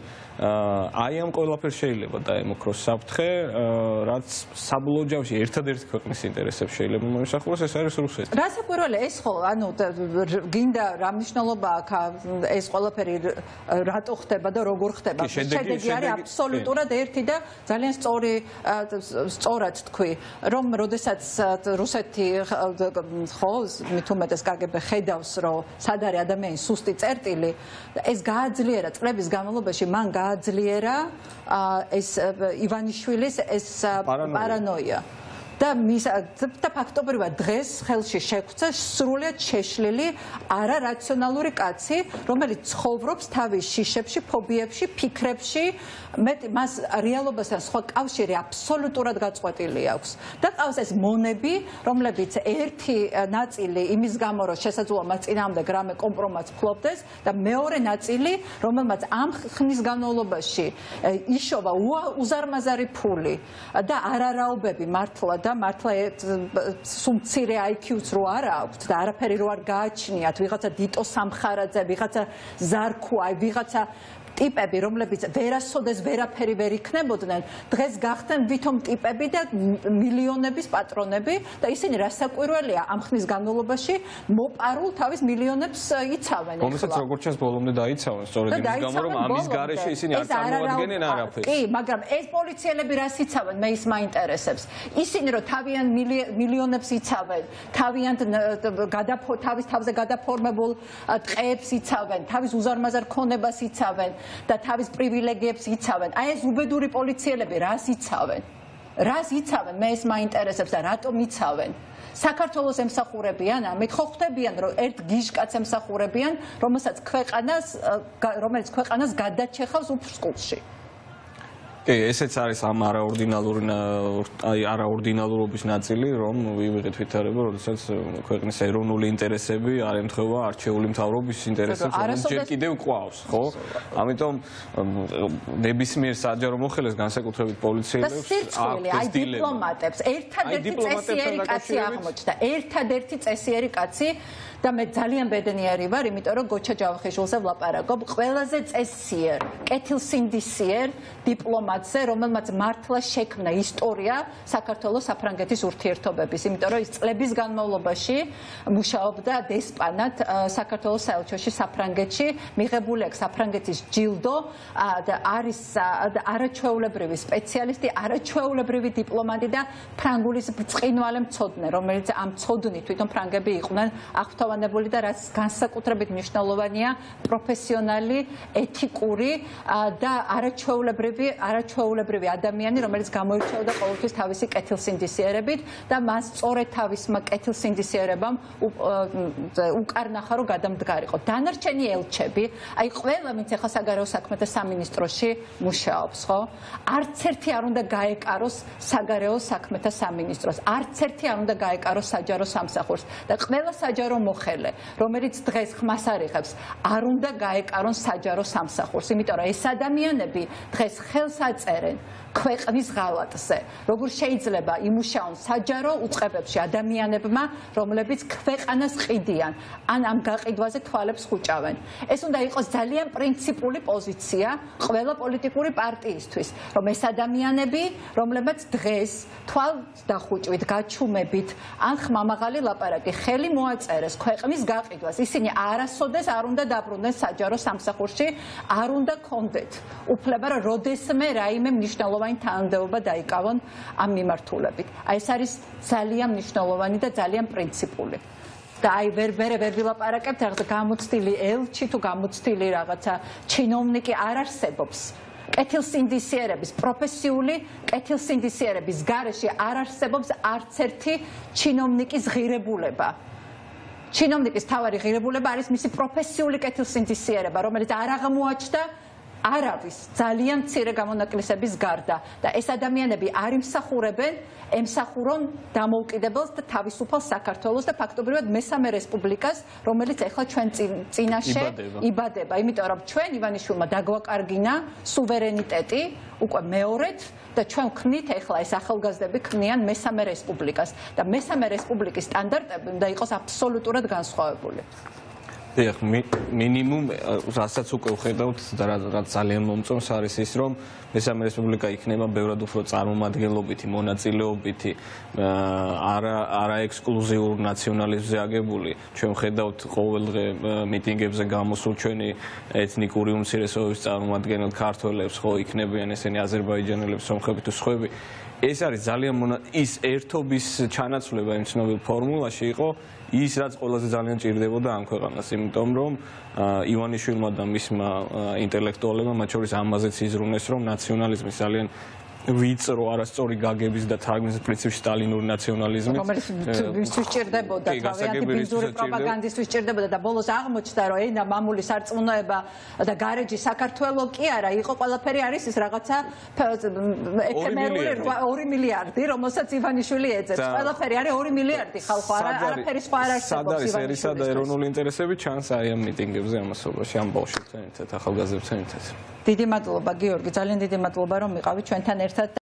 აი ამ ყველაფერს შეიძლება დაემუქროს საფრთხე, რაც საბოლოო ერთადერთი ქვეყნის ინტერესებს შეიძლება მოისახოს, ეს არის რუსეთი. რა საკვირველია ეს ხო, ანუ გინდა რა მნიშვნელობა აქვს ეს ყველაფერი რატო ხდება და როგორ ხდება? შედეგი არის აბსოლუტურად ერთი და ძალიან სწორი სწორად თქვი, რომ როდესაც რუსეთი ხო მით უმეტეს კაგებე ხედავს, რომ სად არის ადამიანის სუსტი წერტილი, ეს გააძლიერა წლების განმავლობაში, მან გააძლიერა ეს ივანიშვილის ეს პარანოია. და მის და ფაქტობრივად დღეს ხელში შეგვწა სრულიად შეშლილი არარაციონალური კაცი, რომელიც ცხოვრობს თავის შიშებში, ფობიებში, ფიქრებში, მეტ მას რეალობასთან სხვა კავშირი აბსოლუტურად გაწყვეტილი აქვს. და ყავს ეს მონები, რომლებიც ერთი ნაწილი იმის გამო, რომ შესაძლოა მას წინააღმდეგ რამე კომპრომატს ფლობდეს და მეორე ნაწილი, რომელმაც ამ ხნის განმავლობაში იშოვა უზარმაზარი ფული და არარაობები მართლა და მართლა სულ მცირე აი ქიუც რო არ აქვთ და არაფერი რო არ გააჩნიათ, ვიღაცა დიტო სამხარაძე, ვიღაცა ზარქუა, ვიღაცა ტიპები, რომლებიც ვერასოდეს ვერაფერი ვერ იქნებოდნენ, დღეს გახდნენ ვითომ ტიპები და მილიონების პატრონები და ისინი რასაკვირველია ამ ხნის განმავლობაში მოპარულ თავის მილიონებს იცავენ. რომელსაც როგორც ჩანს ბოლომდე დაიცავენ, სწორედ იმის გამო, რომ ამის გარეშე ისინი არ წარმოადგენენ არაფერს. კი, მაგრამ ეს პოლიციელები რას იცავენ, მე ის მაინტერესებს. ისინი რომ თავიანთ მილიონებს იცავენ, თავიანთ თავის თავზე გადაფორმებულ ტყეებს იცავენ, თავის უზარმაზარ ქონებას იცავენ. და თავის პრივილეგიებს იცავენ. აი ეს უბედური პოლიციელები რას იცავენ? რას იცავენ? მე ეს მაინტერესებს და რატომ იცავენ? საქართველოს ემსახურებიან, ამით ხო ხვდებიან, რომ ერთ გიჟკაც ემსახურებიან, რომელსაც ქვეყანას, რომელიც ქვეყანას გადაჩეხავს უფსკულში. კი, ესეც არის ამ არაორდინალური აი არაორდინალურობის ნაწილი, რომ ვივიღეთ ვითარება, როდესაც ქვეყნის ეროვნული ინტერესები არ ემთხვევა არჩეული მთავრობის ინტერესებს, რომელიც ჯერ კიდევ ყავს, ხო? ამიტომ ნებისმიერ საჯარო მოხელეს, განსაკუთრებით პოლიციელებს, აი დიპლომატებს, ერთადერთი წესიერი კაცი აღმოჩნდა, ერთადერთი წესიერი კაცი და მე ძალიან ბედნიერი ვარ, იმიტომ რომ გოჩა ჯავახიშვილზე ვლაპარაკობ, ყველაზე წესიერ, კეთილსინდისიერ დიპლომატზე, რომელმაც მართლა შექმნა ისტორია საქართველოს საფრანგეთის ურთიერთობების, იმიტომ რომ ის წლების განმავლობაში მუშაობდა დესპანად საქართველოს საელჩოში საფრანგეთში, მიღებული აქვს საფრანგეთის ჯილდო და არის არაჩვეულებრივი სპეციალისტი, არაჩვეულებრივი დიპლომატი და ფრანგულის ბრწყინვალე მცოდნე, რომელიც ამ მცოდნით თვითონ ფრანგები იყვნენ აღფრთოვანებული და რაც განსაკუთრებით მნიშვნელოვანია, პროფესიონალი, ეთიკური და არაჩვეულებრივი არაჩვეულებრივი ადამიანი, რომელიც გამოირჩეოდა ყოველთვის თავისი კეთილსინდისიერებით და მას სწორედ თავისმა კეთილსინდისიერებამ უკარნახა, რომ გადამდგარიყო. დანარჩენი ელჩები, აი ყველა, ვინც ახლა საგარეო საქმეთა სამინისტროში მუშაობს, ხო? არც ერთი არ უნდა გაეკაროს საგარეო საქმეთა სამინისტროს, არც ერთი არ უნდა გაეკაროს საჯარო სამსახურს და ყველა საჯარო მოხელე, რომელიც დღეს ხმას არიღებს, არ უნდა გაეკარონ საჯარო სამსახურს, იმიტომ რომ ეს ადამიანები დღეს ხელს აწერენ ქვეყნის ღალატზე. როგორ შეიძლება იმუშაონ საჯარო უწყებებში ადამიანებმა, რომლებიც ქვეყანას ყიდიან, ან ამ გაყიდვაზე თვალებს ხუჭავენ. ეს უნდა იყოს ძალიან პრინციპული პოზიცია ყველა პოლიტიკური პარტიისთვის, რომ ეს ადამიანები, რომლებიც დღეს თვალს დახუჭვით, გაჩუმებით, ან ხმამაღალი ლაპარაკი ხელი მოაწერეს ქვეყნის გაყიდვას, ისინი არასოდეს არ უნდა დაბრუნდნენ საჯარო სამსახურში, არ უნდა კონდეთ უფლება, რომ როდესმე რაიმე მნიშვნელოვანი თანამდებობა დაიკავონ ამ მიმართულებით. აი ეს არის ძალიან მნიშვნელოვანი და ძალიან პრინციპული. და აი ვერ ვერ ვერ ვილაპარაკებთ რაღაცა გამოცდილი ელჩი თუ გამოცდილი რაღაცა ჩინოვნიკი არ არსებობს. კეთილსინდისიერების, პროფესიული კეთილსინდისიერების გარეშე არ არსებობს არც ერთი ჩინოვნიკის ღირებულება. ჩინოვნიკის თავარი ღირებულება არის მისი პროფესიული კეთილსინდისიერება, რომელიც არ აღმოაჩნდა არავის ძალიან მცირე გამონაკლისების გარდა და ეს ადამიანები არ იმსახურებენ ემსახურონ დამოუკიდებელს და თავისუფალ საქართველოს და ფაქტობრივად მესამე რესპუბლიკას, რომელიც ახლა ჩვენ წინაშე იბადება, იმიტომ რომ ჩვენ ივანიშვილმა დაგვაკარგინა სუვერენიტეტი უკვე მეორედ და ჩვენ ვქმნით ახლა ეს ახალგაზრდები ქმნიან მესამე რესპუბლიკას და მესამე რესპუბლიკის სტანდარტები უნდა იყოს აბსოლუტურად განსხვავებული. დიახ, მინიმუმ რასაც უკვე ვხედავთ და რაც ძალიან მომწონს არის ის, რომ მესამე რესპუბლიკა იქნება ბევრად უფრო წარმომადგენლობითი, მონაწილეობითი, არა არა ექსკლუზიურ ნაციონალიზმზე აგებული. ჩვენ ვხედავთ ყოველდღე მიტინგებზე გამოსულ ჩვენი ეთნიკური უმცირესობების წარმომადგენელ ქართველებს, ხო, იქნებიან ესენი აზერბაიჯანელები, სომხები თუ სხვები. ეს არის ძალიან ის ერთობის ჩანაცვლება იმ ცნობილ ფორმულაში იყო ის რაც ყველაზე ძალიან ჭირდებოდა ამ ქვეყანას, იმიტომ რომ ივანიშვილმა და მისმა ინტელექტუალებმა მათ შორის ამაზეც იზრუნეს, რომ ნაციონალიზმი ძალიან ვიწრო არასწორი გაგების და თარგმნის პრინციპში სტალინური ნაციონალიზმი რომელიც ვისთვის ჭირდებოდა თავიანთი ბინძური პროპაგანდისთვის ჭირდებოდა და ბოლოს აღმოჩნდა რომ ენა მამული სარწმუნოება და გარეჯი საქართველო კი არა იყო ყველაფერი არის ის რაღაცა ეფემერული ორი მილიარდი რომელსაც ივანიშვილი ეძებს ყველაფერი არის ორი მილიარდი ხალხო არა არაფერი სხვა არ არსებობს ივანიშვილის და ეროვნული ინტერესები ჩანს აი ამ მიტინგებზე ამასობაში ამ ბავშვებთან ერთად ახალგაზრდებთან ერთად დიდი მადლობა გიორგი ძალიან დიდი მადლობა რომ იყავით ჩვენთან ერთად